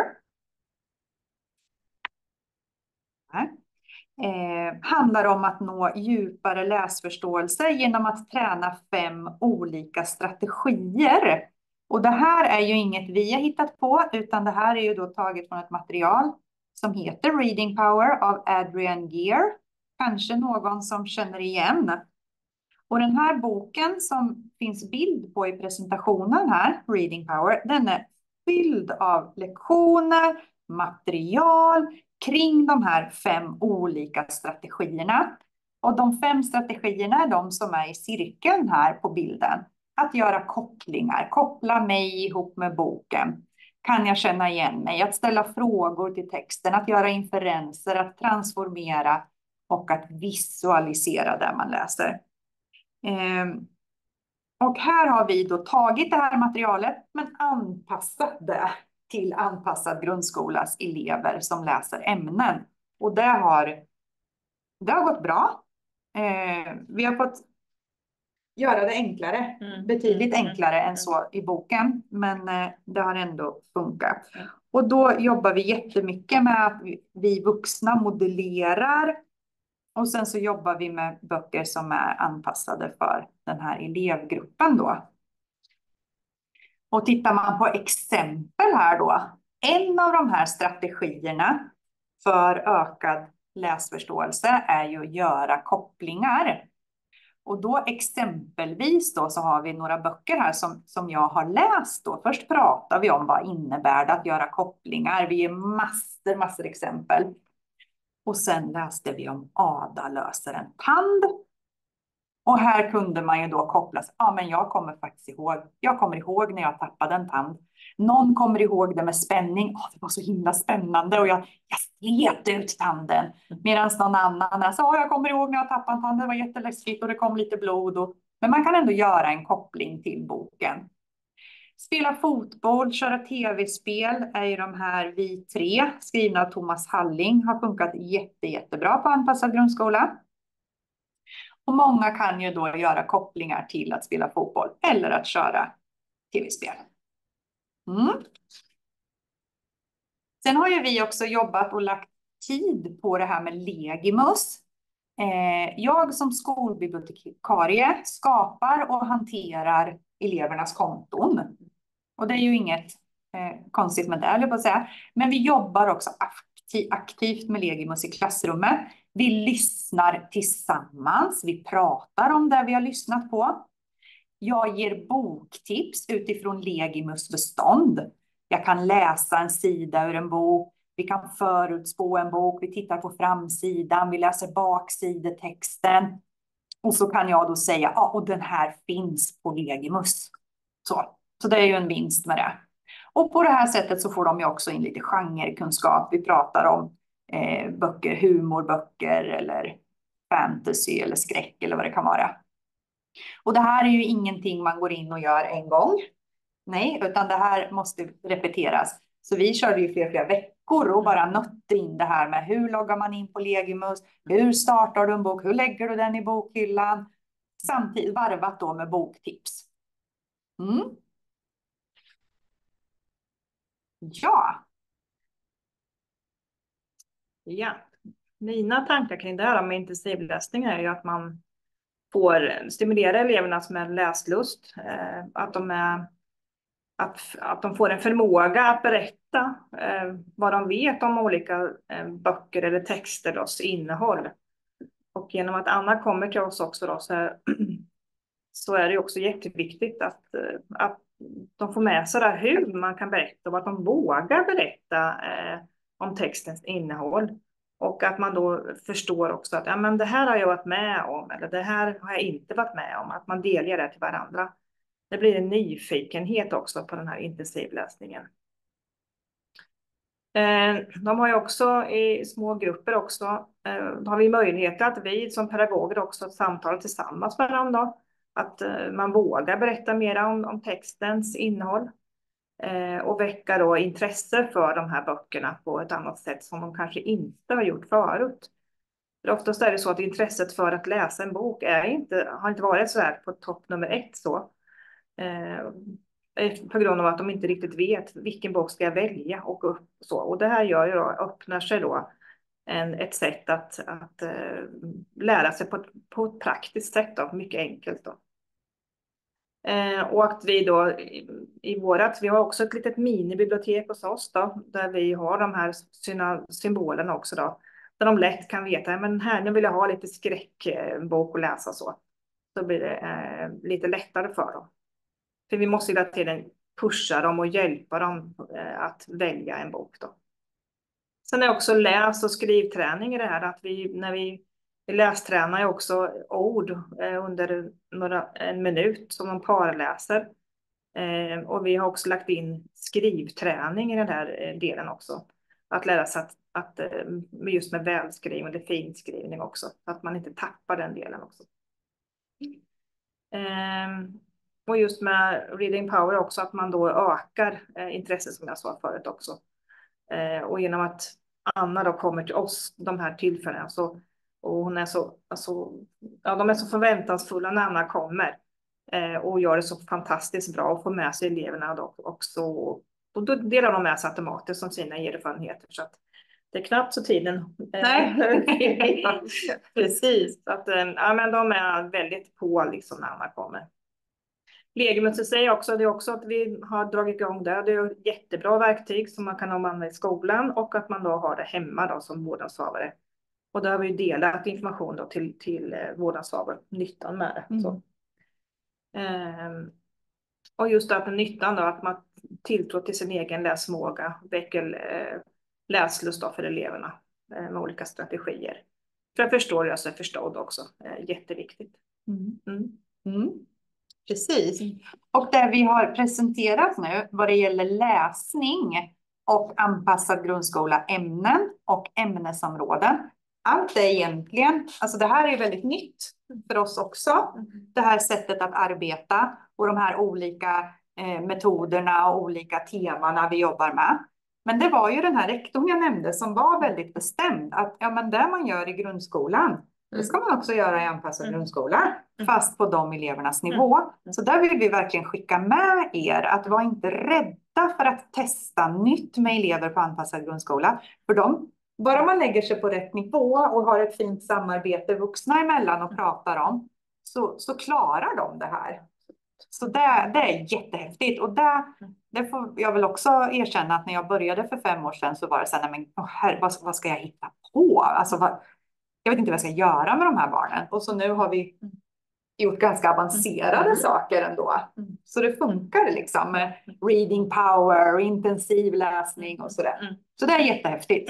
D: handlar om att nå djupare läsförståelse genom att träna 5 olika strategier. Och det här är ju inget vi har hittat på, utan det här är ju då taget från ett material som heter Reading Power av Adrian Gear. Kanske någon som känner igen. Och den här boken som finns bild på i presentationen här, Reading Power, den är fylld av lektioner, material kring de här 5 olika strategierna. Och de 5 strategierna är de som är i cirkeln här på bilden. Att göra kopplingar, koppla mig ihop med boken. Kan jag känna igen mig? Att ställa frågor till texten, att göra inferenser, att transformera och att visualisera det man läser. Och här har vi då tagit det här materialet men anpassat det till anpassad grundskolas elever som läser ämnen. Och det har gått bra. Vi har fått göra det enklare, betydligt enklare än så i boken, men det har ändå funkat. Och då jobbar vi jättemycket med att vi vuxna modellerar och sen så jobbar vi med böcker som är anpassade för den här elevgruppen då. Och tittar man på exempel här då, en av de här strategierna för ökad läsförståelse är ju att göra kopplingar. Och då exempelvis då så har vi några böcker här som jag har läst då. Först pratar vi om vad innebär det att göra kopplingar. Vi ger massor exempel. Och sen läste vi om Ada löser en tand. Och här kunde man ju då kopplas. Ja, men jag kommer faktiskt ihåg. Jag kommer ihåg när jag tappade en tand. Någon kommer ihåg det med spänning. Det var så himla spännande och jag slet ut tanden. Medan någon annan sa, jag kommer ihåg när jag tappade en tand. Det var jätteläskigt och det kom lite blod. Men man kan ändå göra en koppling till boken. Spela fotboll, köra tv-spel är ju de här Vi 3, skrivna av Thomas Halling, har funkat jättebra på anpassad grundskola. Och många kan ju då göra kopplingar till att spela fotboll eller att köra tv-spel. Sen har ju vi också jobbat och lagt tid på det här med Legimus. Jag som skolbibliotekarie skapar och hanterar elevernas konton. Och det är ju inget konstigt med det, eller på att säga. Men vi jobbar också aktivt med Legimus i klassrummet. Vi lyssnar tillsammans. Vi pratar om det vi har lyssnat på. Jag ger boktips utifrån Legimus bestånd. Jag kan läsa en sida ur en bok. Vi kan förutspå en bok. Vi tittar på framsidan. Vi läser baksidetexten. Och så kan jag då säga, och den här finns på Legimus. Så det är ju en vinst med det. Och på det här sättet så får de ju också in lite genrekunskap. Vi pratar om böcker, humorböcker eller fantasy eller skräck eller vad det kan vara. Och det här är ju ingenting man går in och gör en gång. Nej, utan det här måste repeteras. Så vi körde ju flera veckor och bara nötte in det här med hur loggar man in på Legimus, hur startar du en bok, hur lägger du den i bokhyllan. Samtidigt varvat då med boktips.
B: Ja, mina tankar kring det här med intensivläsning är ju att man får stimulera eleverna med läslust. Att de får en förmåga att berätta vad de vet om olika böcker eller texters innehåll. Och genom att Anna kommer till oss också då, så är det också jätteviktigt att de får med sig där hur man kan berätta och att de vågar berätta om textens innehåll. Och att man då förstår också att ja, men det här har jag varit med om eller det här har jag inte varit med om. Att man delger det till varandra. Det blir en nyfikenhet också på den här intensivläsningen. De har ju också i små grupper också, då har vi möjlighet att vi som pedagoger också samtalar tillsammans med dem då. Att man vågar berätta mer om textens innehåll. Och väcka då intresse för de här böckerna på ett annat sätt som de kanske inte har gjort förut. För oftast är det så att intresset för att läsa en bok har inte varit så här på topp nummer 1 så. På grund av att de inte riktigt vet vilken bok ska jag välja och så. Och det här gör ju då, öppnar sig då ett sätt att lära sig på ett praktiskt sätt då, mycket enkelt då. Och att vi då vi har också ett litet minibibliotek hos oss då, där vi har de här symbolerna också då. Där de lätt kan veta, men här nu vill jag ha lite skräckbok att läsa så. Så blir det lite lättare för dem. För vi måste hela tiden pusha dem och hjälpa dem att välja en bok då. Sen är också läs- och skrivträning i det här, att när vi lästränar ju också ord under en minut som de parläser. Och vi har också lagt in skrivträning i den här delen också. Att lära sig att just med välskrivning eller finskrivning också. Så att man inte tappar den delen också. Och just med reading power också att man då ökar intresset som jag sa förut också. Och genom att Anna då kommer till oss de här tillfällena så och hon är de är så förväntansfulla när Anna kommer och gör det så fantastiskt bra och får med sig eleverna då också. Och då delar de med sig automatiskt som sina erfarenheter. Så att det är knappt så tiden. Nej. Precis. Att, ja, men de är väldigt på liksom när Anna kommer. Legimus säger också, det är också att vi har dragit igång det. Det är ett jättebra verktyg som man kan använda i skolan och att man då har det hemma då som vårdnadshavare. Och då har vi delat information då till vårdnadshavare, nyttan med det. Så. Och just att nyttan då, att man tilltror till sin egen läsförmåga, väcker läslust då för eleverna med olika strategier. För att förstå jag så är förstådd också, jätteviktigt.
D: Precis. Och det vi har presenterat nu vad det gäller läsning och anpassad grundskola, ämnen och ämnesområden. Allt är egentligen, alltså det här är väldigt nytt för oss också. Det här sättet att arbeta och de här olika metoderna och olika temana vi jobbar med. Men det var ju den här rektorn jag nämnde som var väldigt bestämd att ja, men det man gör i grundskolan, det ska man också göra i anpassad grundskola, fast på de elevernas nivå. Så där vill vi verkligen skicka med er att vara inte rädda för att testa nytt med elever på anpassad grundskola. För bara man lägger sig på rätt nivå och har ett fint samarbete vuxna emellan och pratar om, så klarar de det här. Så det är jättehäftigt. Och det får jag väl också erkänna att när jag började för 5 år sedan så var det så här, men vad ska jag hitta på? Alltså, jag vet inte vad jag ska göra med de här barnen. Och så nu har vi gjort ganska avancerade saker ändå. Så det funkar liksom med reading power och intensiv läsning och sådär. Så det är jättehäftigt.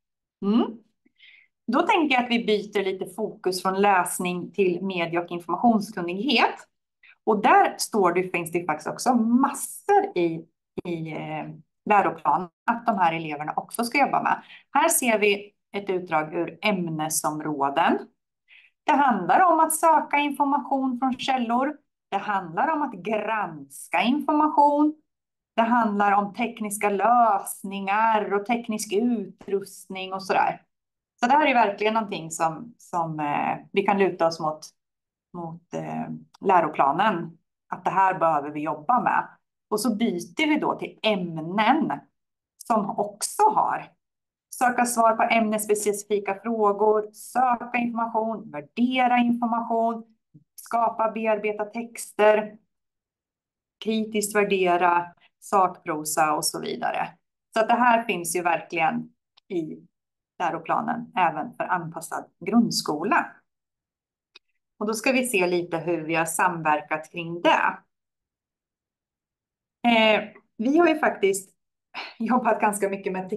D: Då tänker jag att vi byter lite fokus från läsning till medie- och informationskunnighet. Och där finns det faktiskt också massor i läroplanen att de här eleverna också ska jobba med. Här ser vi ett utdrag ur ämnesområden. Det handlar om att söka information från källor. Det handlar om att granska information. Det handlar om tekniska lösningar och teknisk utrustning och sådär. Så det här är verkligen någonting som vi kan luta oss mot läroplanen. Att det här behöver vi jobba med. Och så byter vi då till ämnen som också har söka svar på ämnesspecifika frågor, söka information, värdera information, skapa bearbeta texter, kritiskt värdera, sakprosa och så vidare. Så att det här finns ju verkligen i läroplanen även för anpassad grundskola. Och då ska vi se lite hur vi har samverkat kring det. Vi har ju faktiskt jobbat ganska mycket med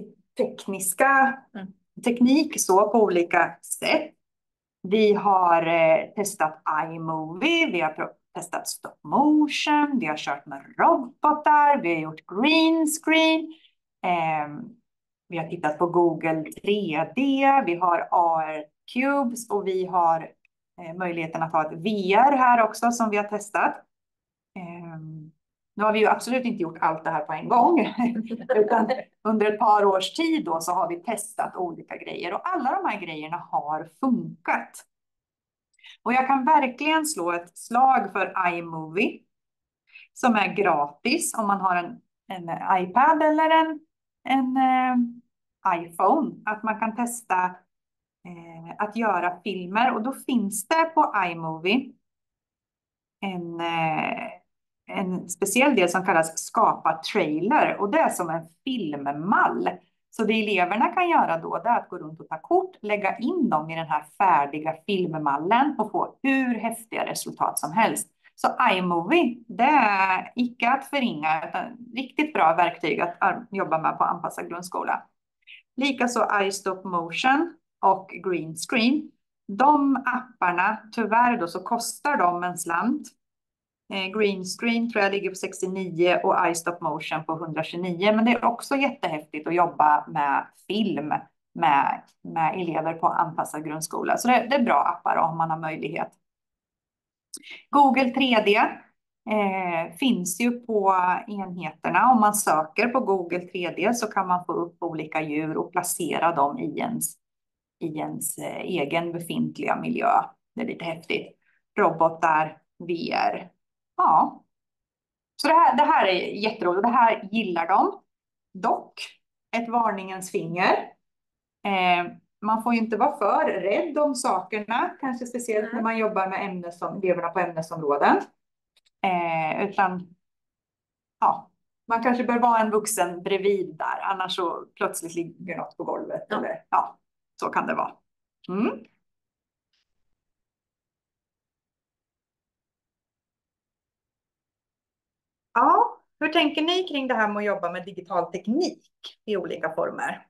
D: teknik så på olika sätt. Vi har testat iMovie, vi har testat stop motion, vi har kört med robotar, vi har gjort green screen. Vi har tittat på Google 3D, vi har AR Cubes och vi har möjligheten att ha ett VR här också som vi har testat. Nu har vi ju absolut inte gjort allt det här på en gång, utan under ett par års tid då så har vi testat olika grejer och alla de här grejerna har funkat. Och jag kan verkligen slå ett slag för iMovie som är gratis om man har en iPad eller en iPhone. Att man kan testa att göra filmer och då finns det på iMovie en speciell del som kallas skapa trailer och det är som en filmmall. Så det eleverna kan göra då det är att gå runt och ta kort, lägga in dem i den här färdiga filmmallen och få hur häftiga resultat som helst. Så iMovie, det är icke att förringa, utan riktigt bra verktyg att jobba med på anpassad grundskola. Likaså iStop Motion och Green Screen. De apparna, tyvärr då så kostar de en slant. Green Screen tror jag ligger på 69 och iStop Motion på 129. Men det är också jättehäftigt att jobba med film med elever på anpassad grundskola. Så det är bra appar om man har möjlighet. Google 3D finns ju på enheterna. Om man söker på Google 3D så kan man få upp olika djur och placera dem i ens egen befintliga miljö. Det är lite häftigt. Robotar, VR. Ja, så det här är jätteroligt. Det här gillar de. Dock, ett varningens finger. Man får ju inte vara för rädd om sakerna. Kanske speciellt när man jobbar med eleverna på ämnesområden. Utan ja, man kanske bör vara en vuxen bredvid där. Annars så plötsligt ligger något på golvet. Ja. Eller, ja, så kan det vara. Mm. Ja, hur tänker ni kring det här med att jobba med digital teknik i olika former?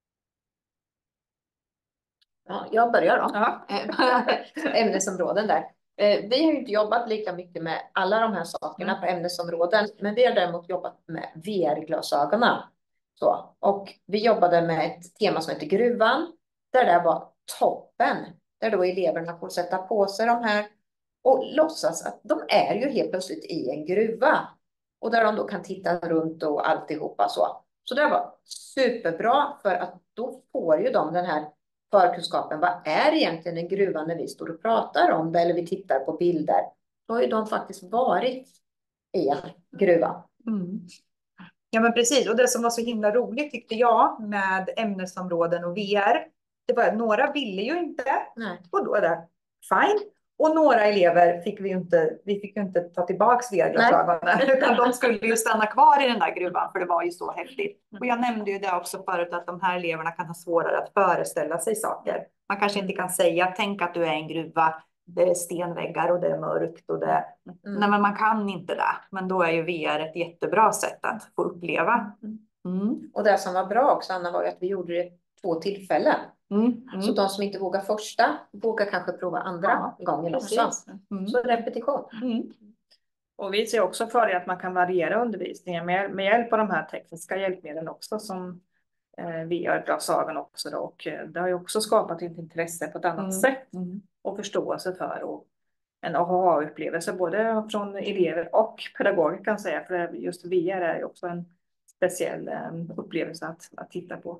C: Ja, jag börjar då.
D: Ja.
C: Ämnesområden där. Vi har ju inte jobbat lika mycket med alla de här sakerna på ämnesområden, men vi har däremot jobbat med VR-glasögonen. Så, och vi jobbade med ett tema som heter gruvan, där det var toppen, där då eleverna får sätta på sig de här och låtsas att de är ju helt plötsligt i en gruva. Och där de då kan titta runt och alltihopa så. Så det var superbra för att då får ju de den här förkunskapen. Vad är egentligen en gruva när vi står och pratar om det eller vi tittar på bilder? Då har ju de faktiskt varit i en gruva.
D: Mm. Ja men precis, och det som var så himla roligt tyckte jag med ämnesområden och VR, det var att några ville ju inte. Nej. Och då är det fine. Och några elever fick vi fick ju inte ta tillbaka VR-glasögonen, utan de skulle ju stanna kvar i den där gruvan för det var ju så häftigt. Och jag nämnde ju det också förut att de här eleverna kan ha svårare att föreställa sig saker. Man kanske inte kan säga, tänk att du är en gruva, det är stenväggar och det är mörkt och det. Nej men man kan inte det, men då är ju VR ett jättebra sätt att få uppleva.
C: Och det som var bra också Anna var ju att vi gjorde det 2 tillfällen. Så de som inte vågar första vågar kanske prova andra gången också. Så repetition.
B: Och vi ser också för att man kan variera undervisningen med hjälp av de här tekniska hjälpmedlen också som VR-glasögon också då. Och det har ju också skapat ett intresse på ett annat sätt och förståelse för och en aha-upplevelse både från elever och pedagoger kan jag säga, för just VR är ju också en speciell upplevelse att titta på.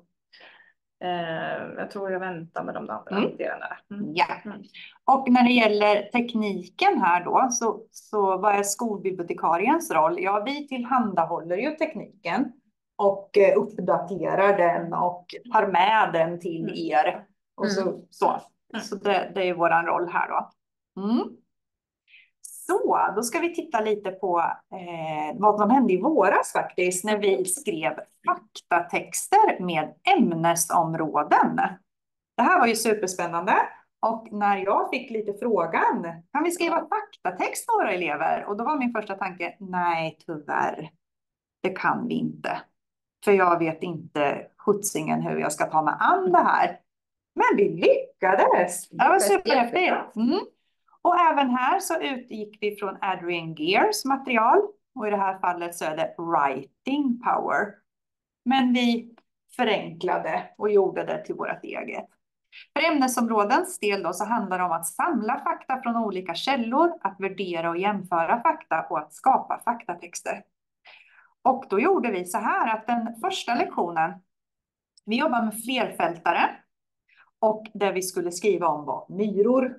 B: Jag tror jag väntar med de andra delarna.
D: Ja. Och när det gäller tekniken här då, så vad är skolbibliotekariens roll? Ja, vi tillhandahåller ju tekniken och uppdaterar den och tar med den till er. Och så det är ju våran roll här då. Så, då ska vi titta lite på vad som hände i våras faktiskt när vi skrev faktatexter med ämnesområden. Det här var ju superspännande och när jag fick lite frågan, kan vi skriva faktatext några elever? Och då var min första tanke, nej tyvärr. det kan vi inte. För jag vet inte skjutsingen hur jag ska ta mig an det här. Men vi lyckades. Det var superhäftigt. Och även här så utgick vi från Adrian Gears material. Och i det här fallet så är det writing power. Men vi förenklade och gjorde det till vårt eget. För ämnesområdens del då så handlar det om att samla fakta från olika källor, att värdera och jämföra fakta och att skapa faktatexter. Och då gjorde vi så här att den första lektionen, vi jobbar med flerfältare och det vi skulle skriva om var myror.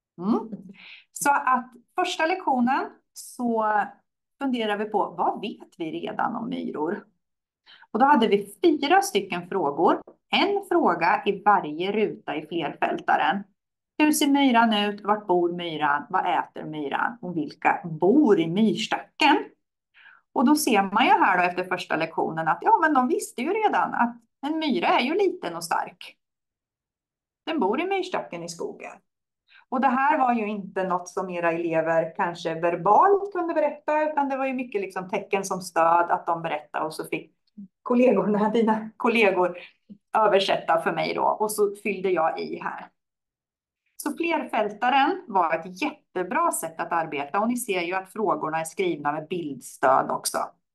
D: Så att första lektionen så funderar vi på vad vet vi redan om myror? Och då hade vi 4 stycken frågor. En fråga i varje ruta i flerfältaren. Hur ser myran ut? Vart bor myran? Vad äter myran? Och vilka bor i myrstacken? Och då ser man ju här då efter första lektionen att ja, men de visste ju redan att en myra är ju liten och stark. Den bor i myrstacken i skogen. Och det här var ju inte något som era elever kanske verbalt kunde berätta, utan det var ju mycket liksom tecken som stöd att de berättade och så fick dina kollegor översätta för mig då och så fyllde jag i här. Så flerfältaren var ett jättebra sätt att arbeta och ni ser ju att frågorna är skrivna med bildstöd också.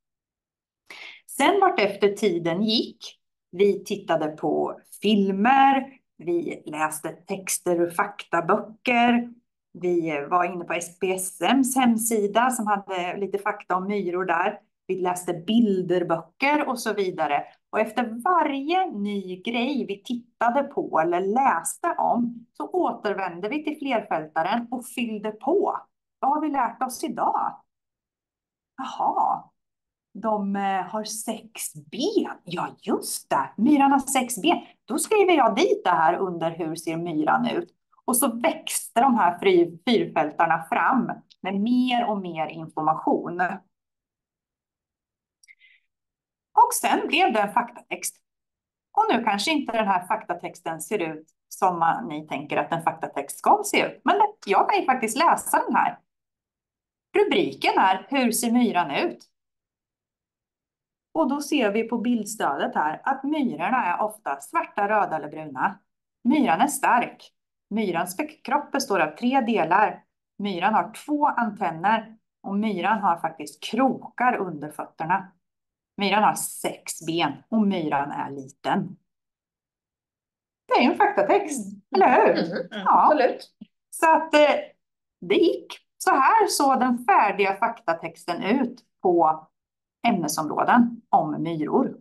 D: Sen vart efter tiden gick, vi tittade på filmer, vi läste texter ur faktaböcker, vi var inne på SPSMs hemsida som hade lite fakta om myror där. Vi läste bilderböcker och så vidare. Och efter varje ny grej vi tittade på eller läste om så återvände vi till flerfältaren och fyllde på. Vad har vi lärt oss idag? Jaha, de har 6 ben. Ja, just det. Myran har 6 ben. Då skriver jag dit det här under hur ser myran ut. Och så växte de här fyrfältarna fram med mer och mer information. Och sen blev det en faktatext. Och nu kanske inte den här faktatexten ser ut som ni tänker att en faktatext ska se ut. Men jag kan ju faktiskt läsa den här. Rubriken är hur ser myran ut? Och då ser vi på bildstödet här att myrorna är ofta svarta, röda eller bruna. Myran är stark. Myrans kropp består av 3 delar. Myran har 2 antenner och myran har faktiskt krokar under fötterna. Myran har 6 ben och myran är liten. Det är en faktatext, eller hur? Ja, absolut. Så att det gick. Så här såg den färdiga faktatexten ut på ämnesområden om myror.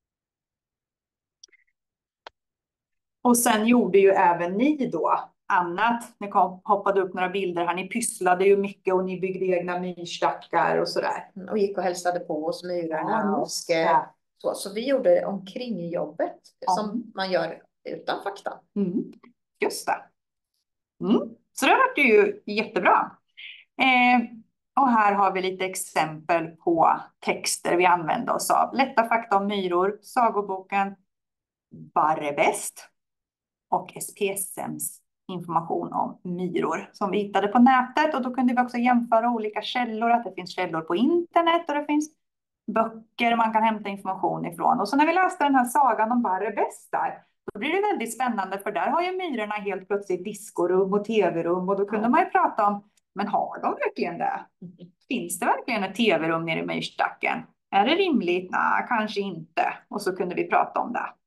D: Och sen gjorde ju även ni då annat. Ni hoppade upp några bilder här. Ni pysslade ju mycket och ni byggde egna myrstackar och sådär.
C: Och gick och hälsade på oss myrarna. Så vi gjorde omkring jobbet som man gör utan fakta.
D: Just det. Så det var ju jättebra. Och här har vi lite exempel på texter vi använder oss av. Lätta fakta om myror, sagoboken Barrebäst och SPSMs information om myror som vi hittade på nätet. Och då kunde vi också jämföra olika källor, att det finns källor på internet och det finns böcker man kan hämta information ifrån. Och så när vi läste den här sagan om Barrebäst där, då blir det väldigt spännande för där har ju myrorna helt plötsligt diskorum och tv-rum och då kunde man ju prata om, men har de verkligen det? Finns det verkligen ett tv-rum nere i myrstacken? Är det rimligt? Nej, kanske inte. Och så kunde vi prata om det.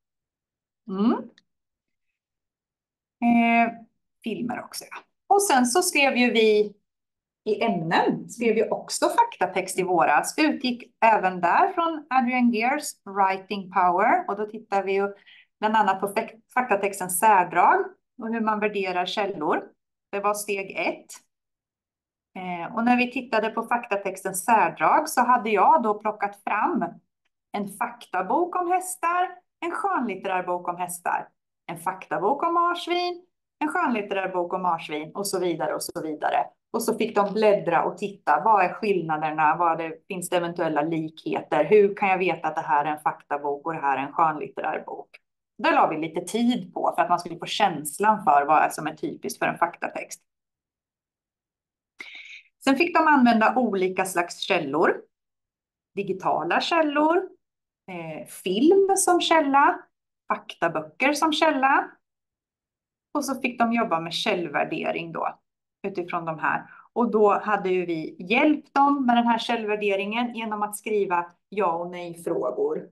D: Filmer också. Ja. Och sen så skrev ju vi i ämnen, skrev ju också faktatext i våras. Utgick även där från Adrian Gears Writing Power. Och då tittar vi ju bland annat på faktatextens särdrag och hur man värderar källor. Det var steg 1. Och när vi tittade på faktatextens särdrag så hade jag då plockat fram en faktabok om hästar, en skönlitterär bok om hästar, en faktabok om marsvin, en skönlitterär bok om marsvin och så vidare och så vidare. Och så fick de bläddra och titta, vad är skillnaderna, finns det eventuella likheter, hur kan jag veta att det här är en faktabok och det här är en skönlitterär bok. Det la vi lite tid på för att man skulle få känslan för vad som är typiskt för en faktatext. Sen fick de använda olika slags källor. digitala källor, film som källa, faktaböcker som källa. Och så fick de jobba med källvärdering då utifrån de här. Och då hade ju vi hjälpt dem med den här källvärderingen genom att skriva ja och nej-frågor.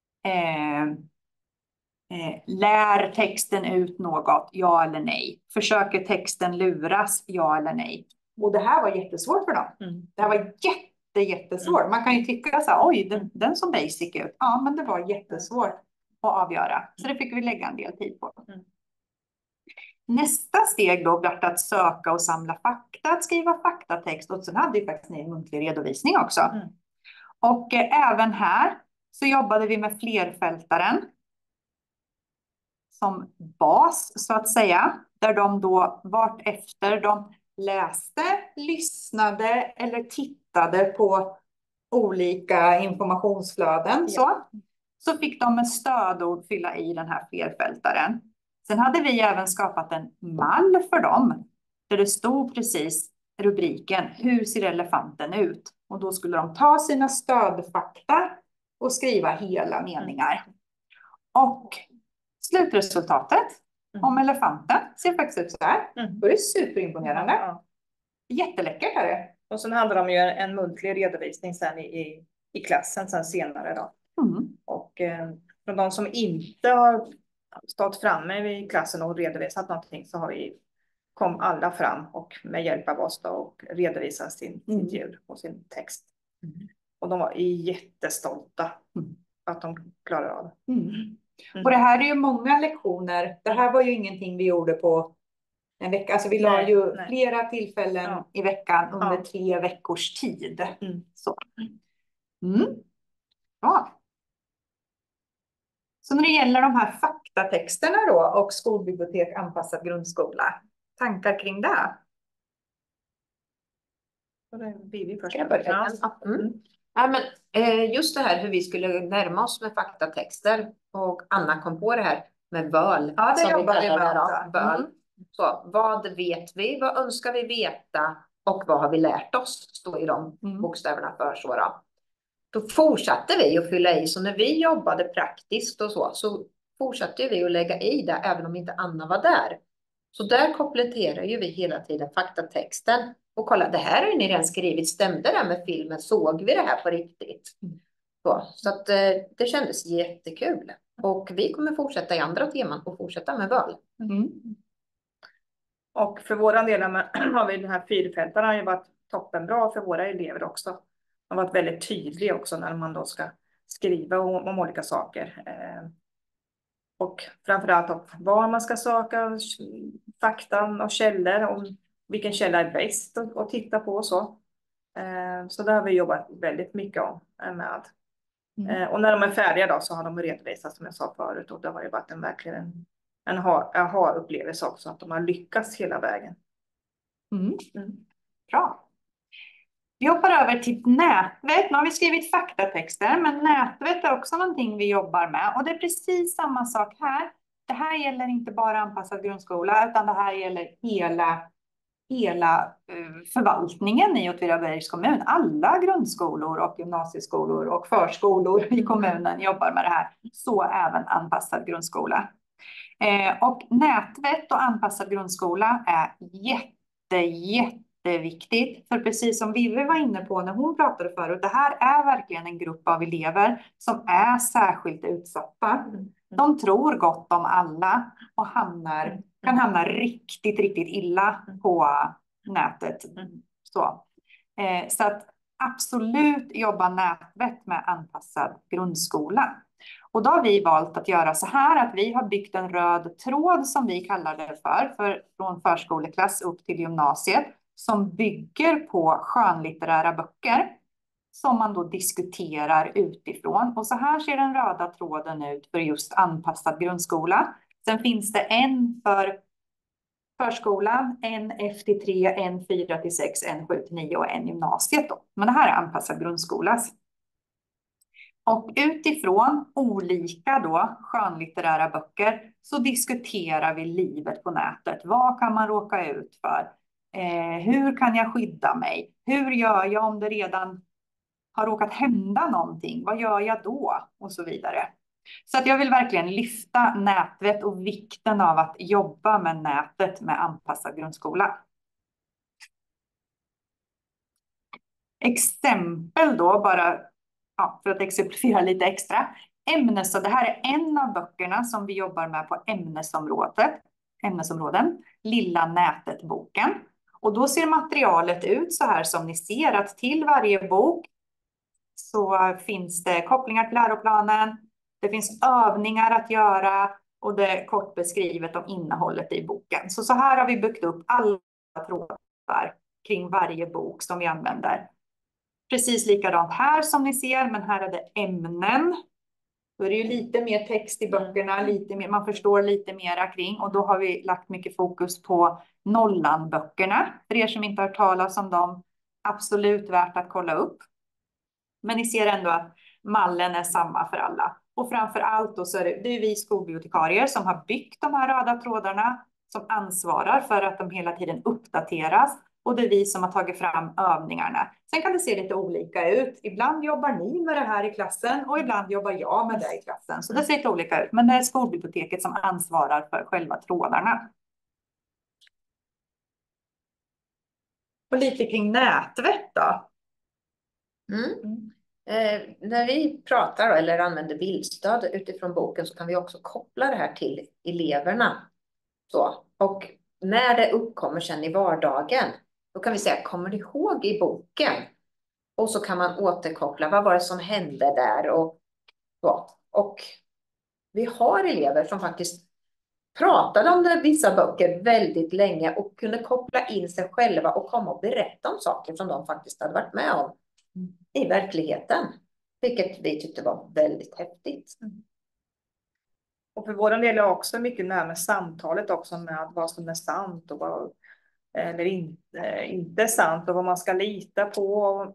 D: Lär texten ut något, ja eller nej. Försöker texten luras, ja eller nej. Och det här var jättesvårt för dem. Det här var jättesvårt. Man kan ju tycka så här, oj, den som basic ut. Ja, men det var jättesvårt att avgöra. Så det fick vi lägga en del tid på. Nästa steg då blev att söka och samla fakta, att skriva faktatext. Och sen hade vi faktiskt en muntlig redovisning också. Och även här så jobbade vi med flerfältaren som bas så att säga. Där de då vart efter de läste, lyssnade eller tittade på olika informationsflöden. Så fick de med stödord fylla i den här flerfältaren. Sen hade vi även skapat en mall för dem. Där det stod precis rubriken, hur ser elefanten ut? Och då skulle de ta sina stödfakta och skriva hela meningar. Och slutresultatet om elefanten ser faktiskt ut så här. Då är det superimponerande. Jätteläckert är det.
B: Och sen handlar det om ju en muntlig redovisning sen i klassen sen senare då. Och för de som inte har stått framme i klassen och redovisat någonting så kom alla fram och med hjälp av oss då och redovisade sin ljud och sin text. Och de var jättestolta att de klarade av det.
D: Och det här är ju många lektioner. Det här var ju ingenting vi gjorde på en vecka. Alltså vi la ju flera tillfällen i veckan under 3 veckors tid. Så. Bra. Så när det gäller de här faktatexterna då och skolbibliotek anpassad grundskola. Tankar kring det?
C: Ja, men, just det här hur vi skulle närma oss med faktatexter. Och Anna kom på det här med VÖL.
D: Ja, det jobbar vi
C: med. VÖL. Så, vad vet vi? Vad önskar vi veta? Och vad har vi lärt oss? Står i de bokstäverna för så då. Då fortsatte vi att fylla i. Så när vi jobbade praktiskt och så fortsatte vi att lägga i det även om inte Anna var där. Så där kompletterar ju vi hela tiden faktatexten. Och kolla, det här har ju ni redan skrivit. Stämde det med filmen? Såg vi det här på riktigt? Så att det kändes jättekul. Och vi kommer fortsätta i andra teman och fortsätta med VÖL.
B: Och för våra delar har vi den här fyrfältarna har ju varit toppenbra för våra elever också. De har varit väldigt tydliga också när man då ska skriva om olika saker. Och framförallt om var man ska söka faktan och källor. Om vilken källa är bäst att titta på och så. Så det har vi jobbat väldigt mycket med. Och när de är färdiga då så har de redovisat som jag sa förut. Och det har ju varit verkligen en aha-upplevelse också. Att de har lyckats hela vägen.
D: Bra. Vi hoppar över till nätvet. Nu har vi skrivit faktatexter, men nätvet är också någonting vi jobbar med. Och det är precis samma sak här. Det här gäller inte bara anpassad grundskola, utan det här gäller hela förvaltningen i Åtvidabergs kommun. Alla grundskolor och gymnasieskolor och förskolor i kommunen jobbar med det här. Så även anpassad grundskola. Och nätvet och anpassad grundskola är jätteviktigt. För precis som Vivi var inne på när hon pratade förut, det här är verkligen en grupp av elever som är särskilt utsatta. De tror gott om alla och kan hamna riktigt illa på nätet. Så att absolut jobba nätvet med anpassad grundskola. Och då har vi valt att göra så här att vi har byggt en röd tråd som vi kallar det för från förskoleklass upp till gymnasiet som bygger på skönlitterära böcker som man då diskuterar utifrån. Och så här ser den röda tråden ut för just anpassad grundskola. Sen finns det en för förskolan, en F-3, en 4-6, en 7-9 och en gymnasiet då. Men det här är anpassad grundskola. Och utifrån olika då skönlitterära böcker så diskuterar vi livet på nätet. Vad kan man råka ut för? Hur kan jag skydda mig? Hur gör jag om det redan har råkat hända någonting, vad gör jag då? Och så vidare. Så att jag vill verkligen lyfta nätvet och vikten av att jobba med nätet med anpassad grundskola. Exempel då, bara för att exemplifiera lite extra. Det här är en av böckerna som vi jobbar med på ämnesområden. Lilla nätet-boken. Och då ser materialet ut så här som ni ser, att till varje bok så finns det kopplingar till läroplanen. Det finns övningar att göra och det är kort beskrivet om innehållet i boken. Så här har vi byggt upp alla trådar kring varje bok som vi använder. Precis likadant här som ni ser, men här är det ämnen. Då är det ju lite mer text i böckerna, man förstår lite mera kring. Och då har vi lagt mycket fokus på Nollan-böckerna. För er som inte har hört talas om dem, absolut värt att kolla upp. Men ni ser ändå att mallen är samma för alla. Och framför allt då så är det är vi skolbibliotekarier som har byggt de här röda trådarna, som ansvarar för att de hela tiden uppdateras. Och det är vi som har tagit fram övningarna. Sen kan det se lite olika ut. Ibland jobbar ni med det här i klassen och ibland jobbar jag med det i klassen. Så det ser lite olika ut. Men det är skolbiblioteket som ansvarar för själva trådarna. Och lite kring nätvet då.
C: När vi pratar eller använder bildstöd utifrån boken så kan vi också koppla det här till eleverna. Och när det uppkommer sen i vardagen, då kan vi säga, kommer du ihåg i boken? Och så kan man återkoppla, vad var det som hände där? Och vi har elever som faktiskt pratade om vissa böcker väldigt länge och kunde koppla in sig själva och komma och berätta om saker som de faktiskt hade varit med om i verkligheten. Vilket vi tyckte var väldigt häftigt.
B: Och för vår del är också mycket närmare samtalet också med vad som är sant och vad eller inte sant och vad man ska lita på.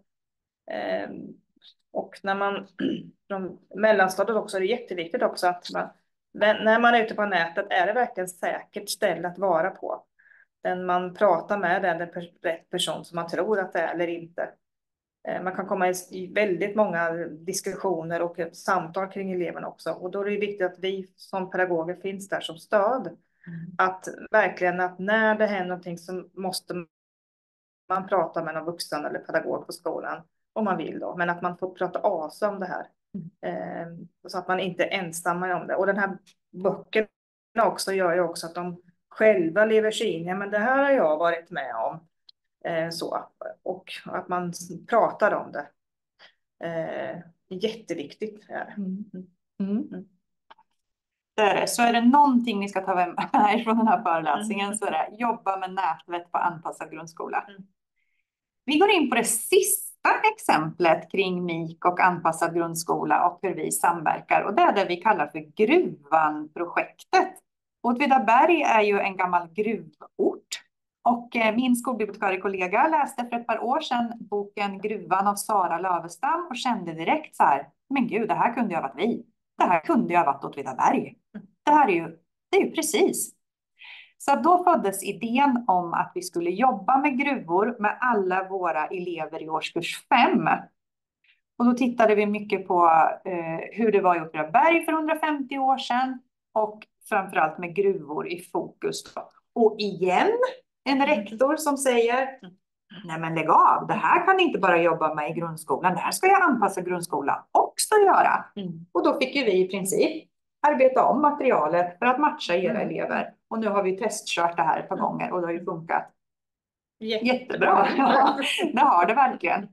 B: Och när man från mellanstadiet också är det jätteviktigt också att när man är ute på nätet är det verkligen säkert ställe att vara på. Den man pratar med är den rätt person som man tror att det är eller inte. Man kan komma i väldigt många diskussioner och samtal kring eleverna också. Och då är det viktigt att vi som pedagoger finns där som stöd. Att verkligen att när det händer någonting så måste man prata med någon vuxen eller pedagog på skolan. Om man vill då. Men att man får prata av sig om det här. Så att man inte är ensam om det. Och den här böckerna också gör ju också att de själva lever sig in. Ja, men det här har jag varit med om. Och att man pratar om det. Jätteviktigt.
D: Så är det någonting ni ska ta med från den här föreläsningen så är det jobba med nätvet på anpassad grundskola. Vi går in på det sista exemplet kring MIK och anpassad grundskola och hur vi samverkar. Och det är det vi kallar för Gruvan-projektet. Åtvidaberg är ju en gammal gruvort. Och min skolbibliotekariekollega läste för ett par år sedan boken Gruvan av Sara Lövestam och kände direkt så här, men gud, det här kunde ju ha varit vi. Det här kunde ju ha varit Åtvidaberg. Det är ju precis. Så då föddes idén om att vi skulle jobba med gruvor med alla våra elever i årskurs 5. Och då tittade vi mycket på hur det var i Åtvidaberg för 150 år sedan och framförallt med gruvor i fokus. Och igen, en rektor som säger, nej men lägg av, det här kan ni inte bara jobba med i grundskolan, det här ska jag anpassa grundskolan också göra. Och då fick ju vi i princip arbeta om materialet för att matcha era elever. Och nu har vi testkört det här ett par gånger och det har ju funkat jättebra. Ja, det har det verkligen.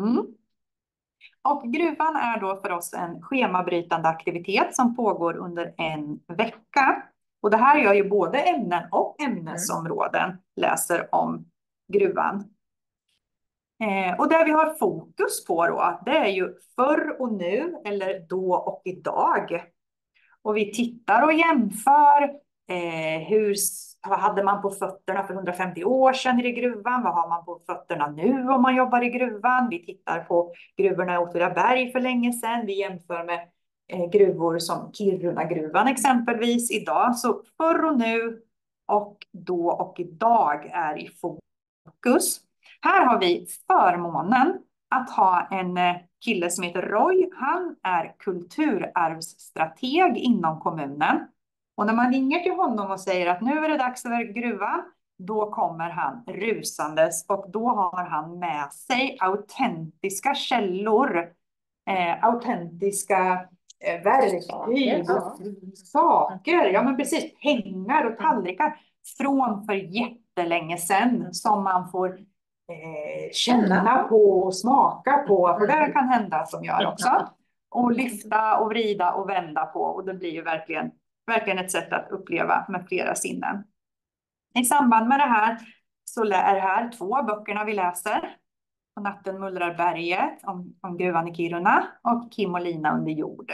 D: Och gruvan är då för oss en schemabrytande aktivitet som pågår under en vecka. Och det här gör ju både ämnen och ämnesområden läser om gruvan. Och det vi har fokus på då, det är ju förr och nu eller då och idag. Och vi tittar och jämför vad hade man på fötterna för 150 år sedan i gruvan? Vad har man på fötterna nu om man jobbar i gruvan? Vi tittar på gruvorna i Åtvidaberg för länge sedan. Vi jämför med gruvor som Kiruna-gruvan exempelvis idag. Så förr och nu och då och idag är i fokus. Här har vi förmånen att ha en kille som heter Roy. Han är kulturarvsstrateg inom kommunen. Och när man ringer till honom och säger att nu är det dags för gruvan, då kommer han rusandes och då har han med sig autentiska källor, autentiska verktyg, saker, ja men precis, pengar och tallrikar från för jättelänge sedan som man får känna på och smaka på, för det kan hända att de gör också. Och lyfta och vrida och vända på, och det blir ju verkligen ett sätt att uppleva med flera sinnen. I samband med det här så är det här 2 böckerna vi läser. På natten mullrar berget om gruvan i Kiruna och Kim och Lina under jorden.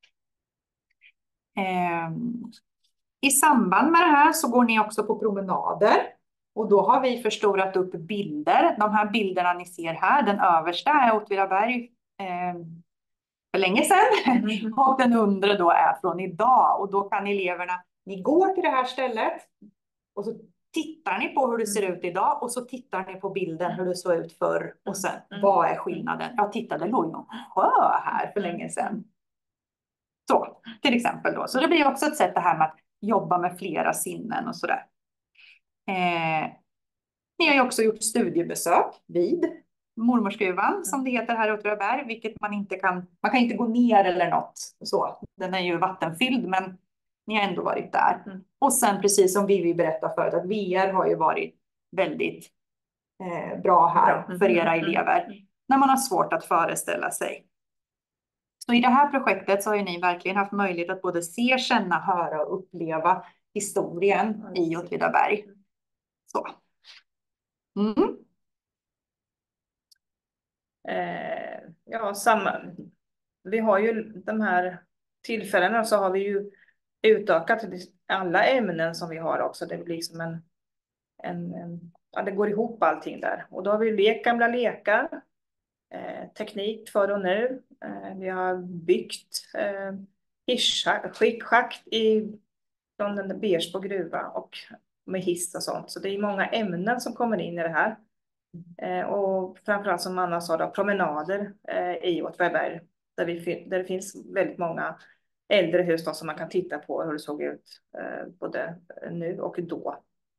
D: I samband med det här så går ni också på promenader. Och då har vi förstorat upp bilder. De här bilderna ni ser här, den översta är Åtvidaberg för länge sedan. Och den undre då är från idag. Och då kan eleverna, ni går till det här stället och så tittar ni på hur det ser ut idag och så tittar ni på bilden hur det såg ut förr. Och sen, vad är skillnaden? Ja, titta, det låg ju en sjö här för länge sedan. Så, till exempel då. Så det blir också ett sätt det här med att jobba med flera sinnen och sådär. Ni har ju också gjort studiebesök vid Mormorsgruvan, som det heter här i Åtvidaberg, vilket man kan inte gå ner eller något så. Den är ju vattenfylld, men ni har ändå varit där. Och sen precis som vi berättade förut, att VR har ju varit väldigt bra här för era elever när man har svårt att föreställa sig. Så i det här projektet så har ju ni verkligen haft möjlighet att både se, känna, höra och uppleva historien i Åtvidaberg. Så.
B: Vi har ju de här tillfällena, så har vi ju utökat alla ämnen som vi har också. Det blir som det går ihop allting där. Och då har vi lekt gamla lekar, teknik för och nu. Vi har byggt skickschakt från den Bersbo gruva och med hiss och sånt. Så det är många ämnen som kommer in i det här. Och framförallt som Anna sa då, promenader i Åtvidaberg. Där det finns väldigt många äldre hus då, som man kan titta på hur det såg ut både nu och då.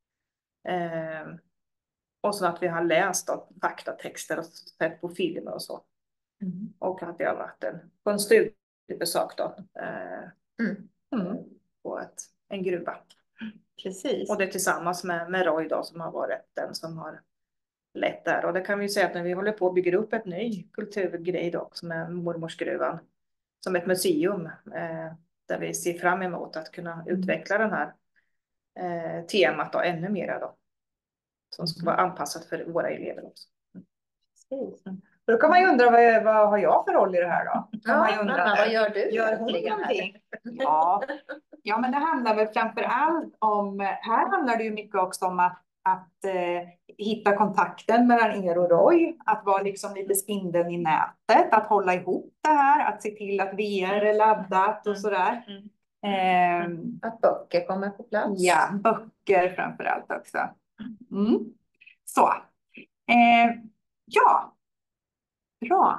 B: Och så att vi har läst då, faktatexter och sett på filmer och så. Och att vi har varit på en studiebesök då. På en gruva.
C: Precis.
B: Och det tillsammans med Roy då, som har varit den som har lett där. Och det kan vi säga att när vi håller på att bygga upp ett ny kulturgrej då, som är Mormorsgruvan, som ett museum, där vi ser fram emot att kunna utveckla den här temat då, ännu mer då, som ska vara anpassat för våra elever också.
D: Då kan man ju undra, vad har jag för roll i det här då?
C: Vad gör du?
D: Gör hon någonting? Ja, men det handlar väl framför allt om, här handlar det ju mycket också om att hitta kontakten mellan er och Roy, att vara liksom lite spindeln i nätet, att hålla ihop det här, att se till att VR är laddat och sådär.
C: Att böcker kommer på plats.
D: Ja, böcker framför allt också. Så. Ja. Bra.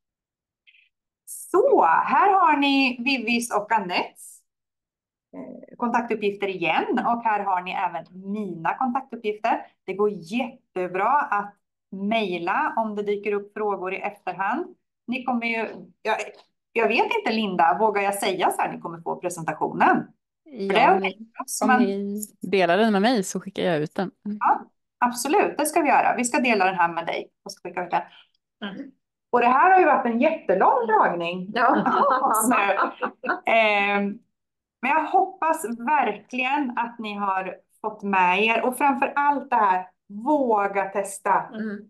D: Så, här har ni Vivis och Annettes kontaktuppgifter igen, och här har ni även mina kontaktuppgifter. Det går jättebra att mejla om det dyker upp frågor i efterhand. Ni kommer ju, jag vet inte Linda, vågar jag säga så här, ni kommer få presentationen?
A: Ja, om ni delar den med mig så skickar jag ut den.
D: Ja, absolut, det ska vi göra. Vi ska dela den här med dig och ska skicka ut den. Och det här har ju varit en jättelång dragning. Men jag hoppas verkligen att ni har fått med er. Och framför allt det här, våga testa.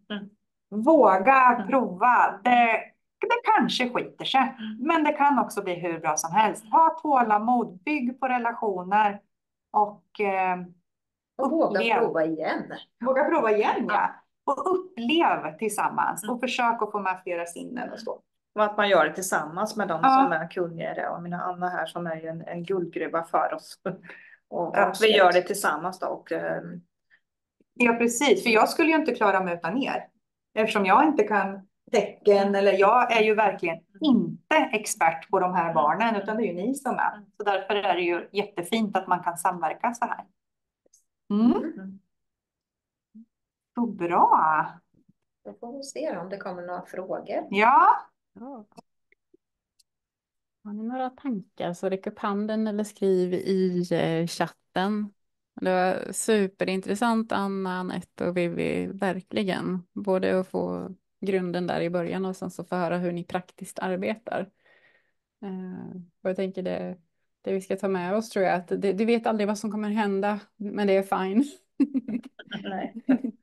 D: Våga prova. Det kanske skiter sig. Men det kan också bli hur bra som helst. Ha tålamod, bygg på relationer. Och
C: våga prova igen.
D: Våga prova igen, ja. Och upplev tillsammans. Och försök att få med flera sinnen och så.
B: Och att man gör det tillsammans med de som är kunnigare. Och mina Anna här som är ju en guldgruva för oss. Och att vi gör det tillsammans då. Och,
D: ja, precis. För jag skulle ju inte klara mig utan er. Eftersom jag inte kan tecken, eller jag är ju verkligen inte expert på de här barnen, utan det är ju ni som är. Så därför är det ju jättefint att man kan samverka så här. Så bra.
C: Då får vi se om det kommer några frågor.
D: Ja.
A: Ja. Har ni några tankar så räck upp handen eller skriv i chatten. Det var superintressant, Anna, Anette och Vivi, verkligen. Både att få grunden där i början och sen så få höra hur ni praktiskt arbetar. Och jag tänker det vi ska ta med oss tror jag att du vet aldrig vad som kommer hända, men det är fine.
B: Nej.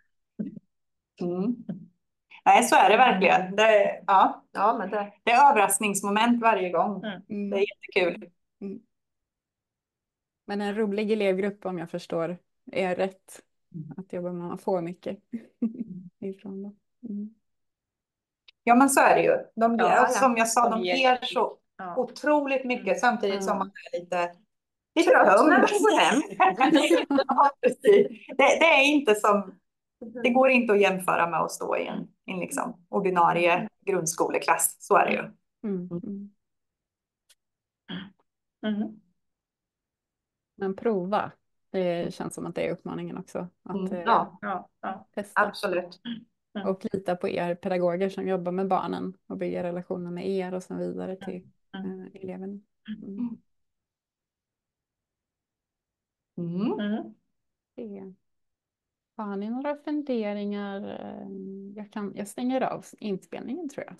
D: Nej, så är det verkligen.
C: Ja, men det...
D: Det är överraskningsmoment varje gång.
A: Mm.
D: Det är jättekul.
A: Mm. Men en rolig elevgrupp om jag förstår är rätt. Att jobba med, man får mycket ifrån dem. Mm.
D: Ja, men så är det ju.
C: Ja,
D: som jag sa, de ger så
B: Ja.
D: otroligt mycket samtidigt som man är lite
C: Trött när man
D: tömd.
C: går hem.
D: Ja, precis. Det är inte som, det går inte att jämföra med att stå i en liksom ordinarie grundskoleklass. Så är det ju.
A: Mm. Mm.
B: Mm.
A: Men prova. Det känns som att det är uppmaningen också. Att
C: Ja,
B: Ja.
A: testa.
C: absolut.
A: Och lita på er pedagoger som jobbar med barnen och bygga relationer med er och så vidare till eleven. Mm. Det. Har ni några funderingar? Jag stänger av inspelningen tror jag.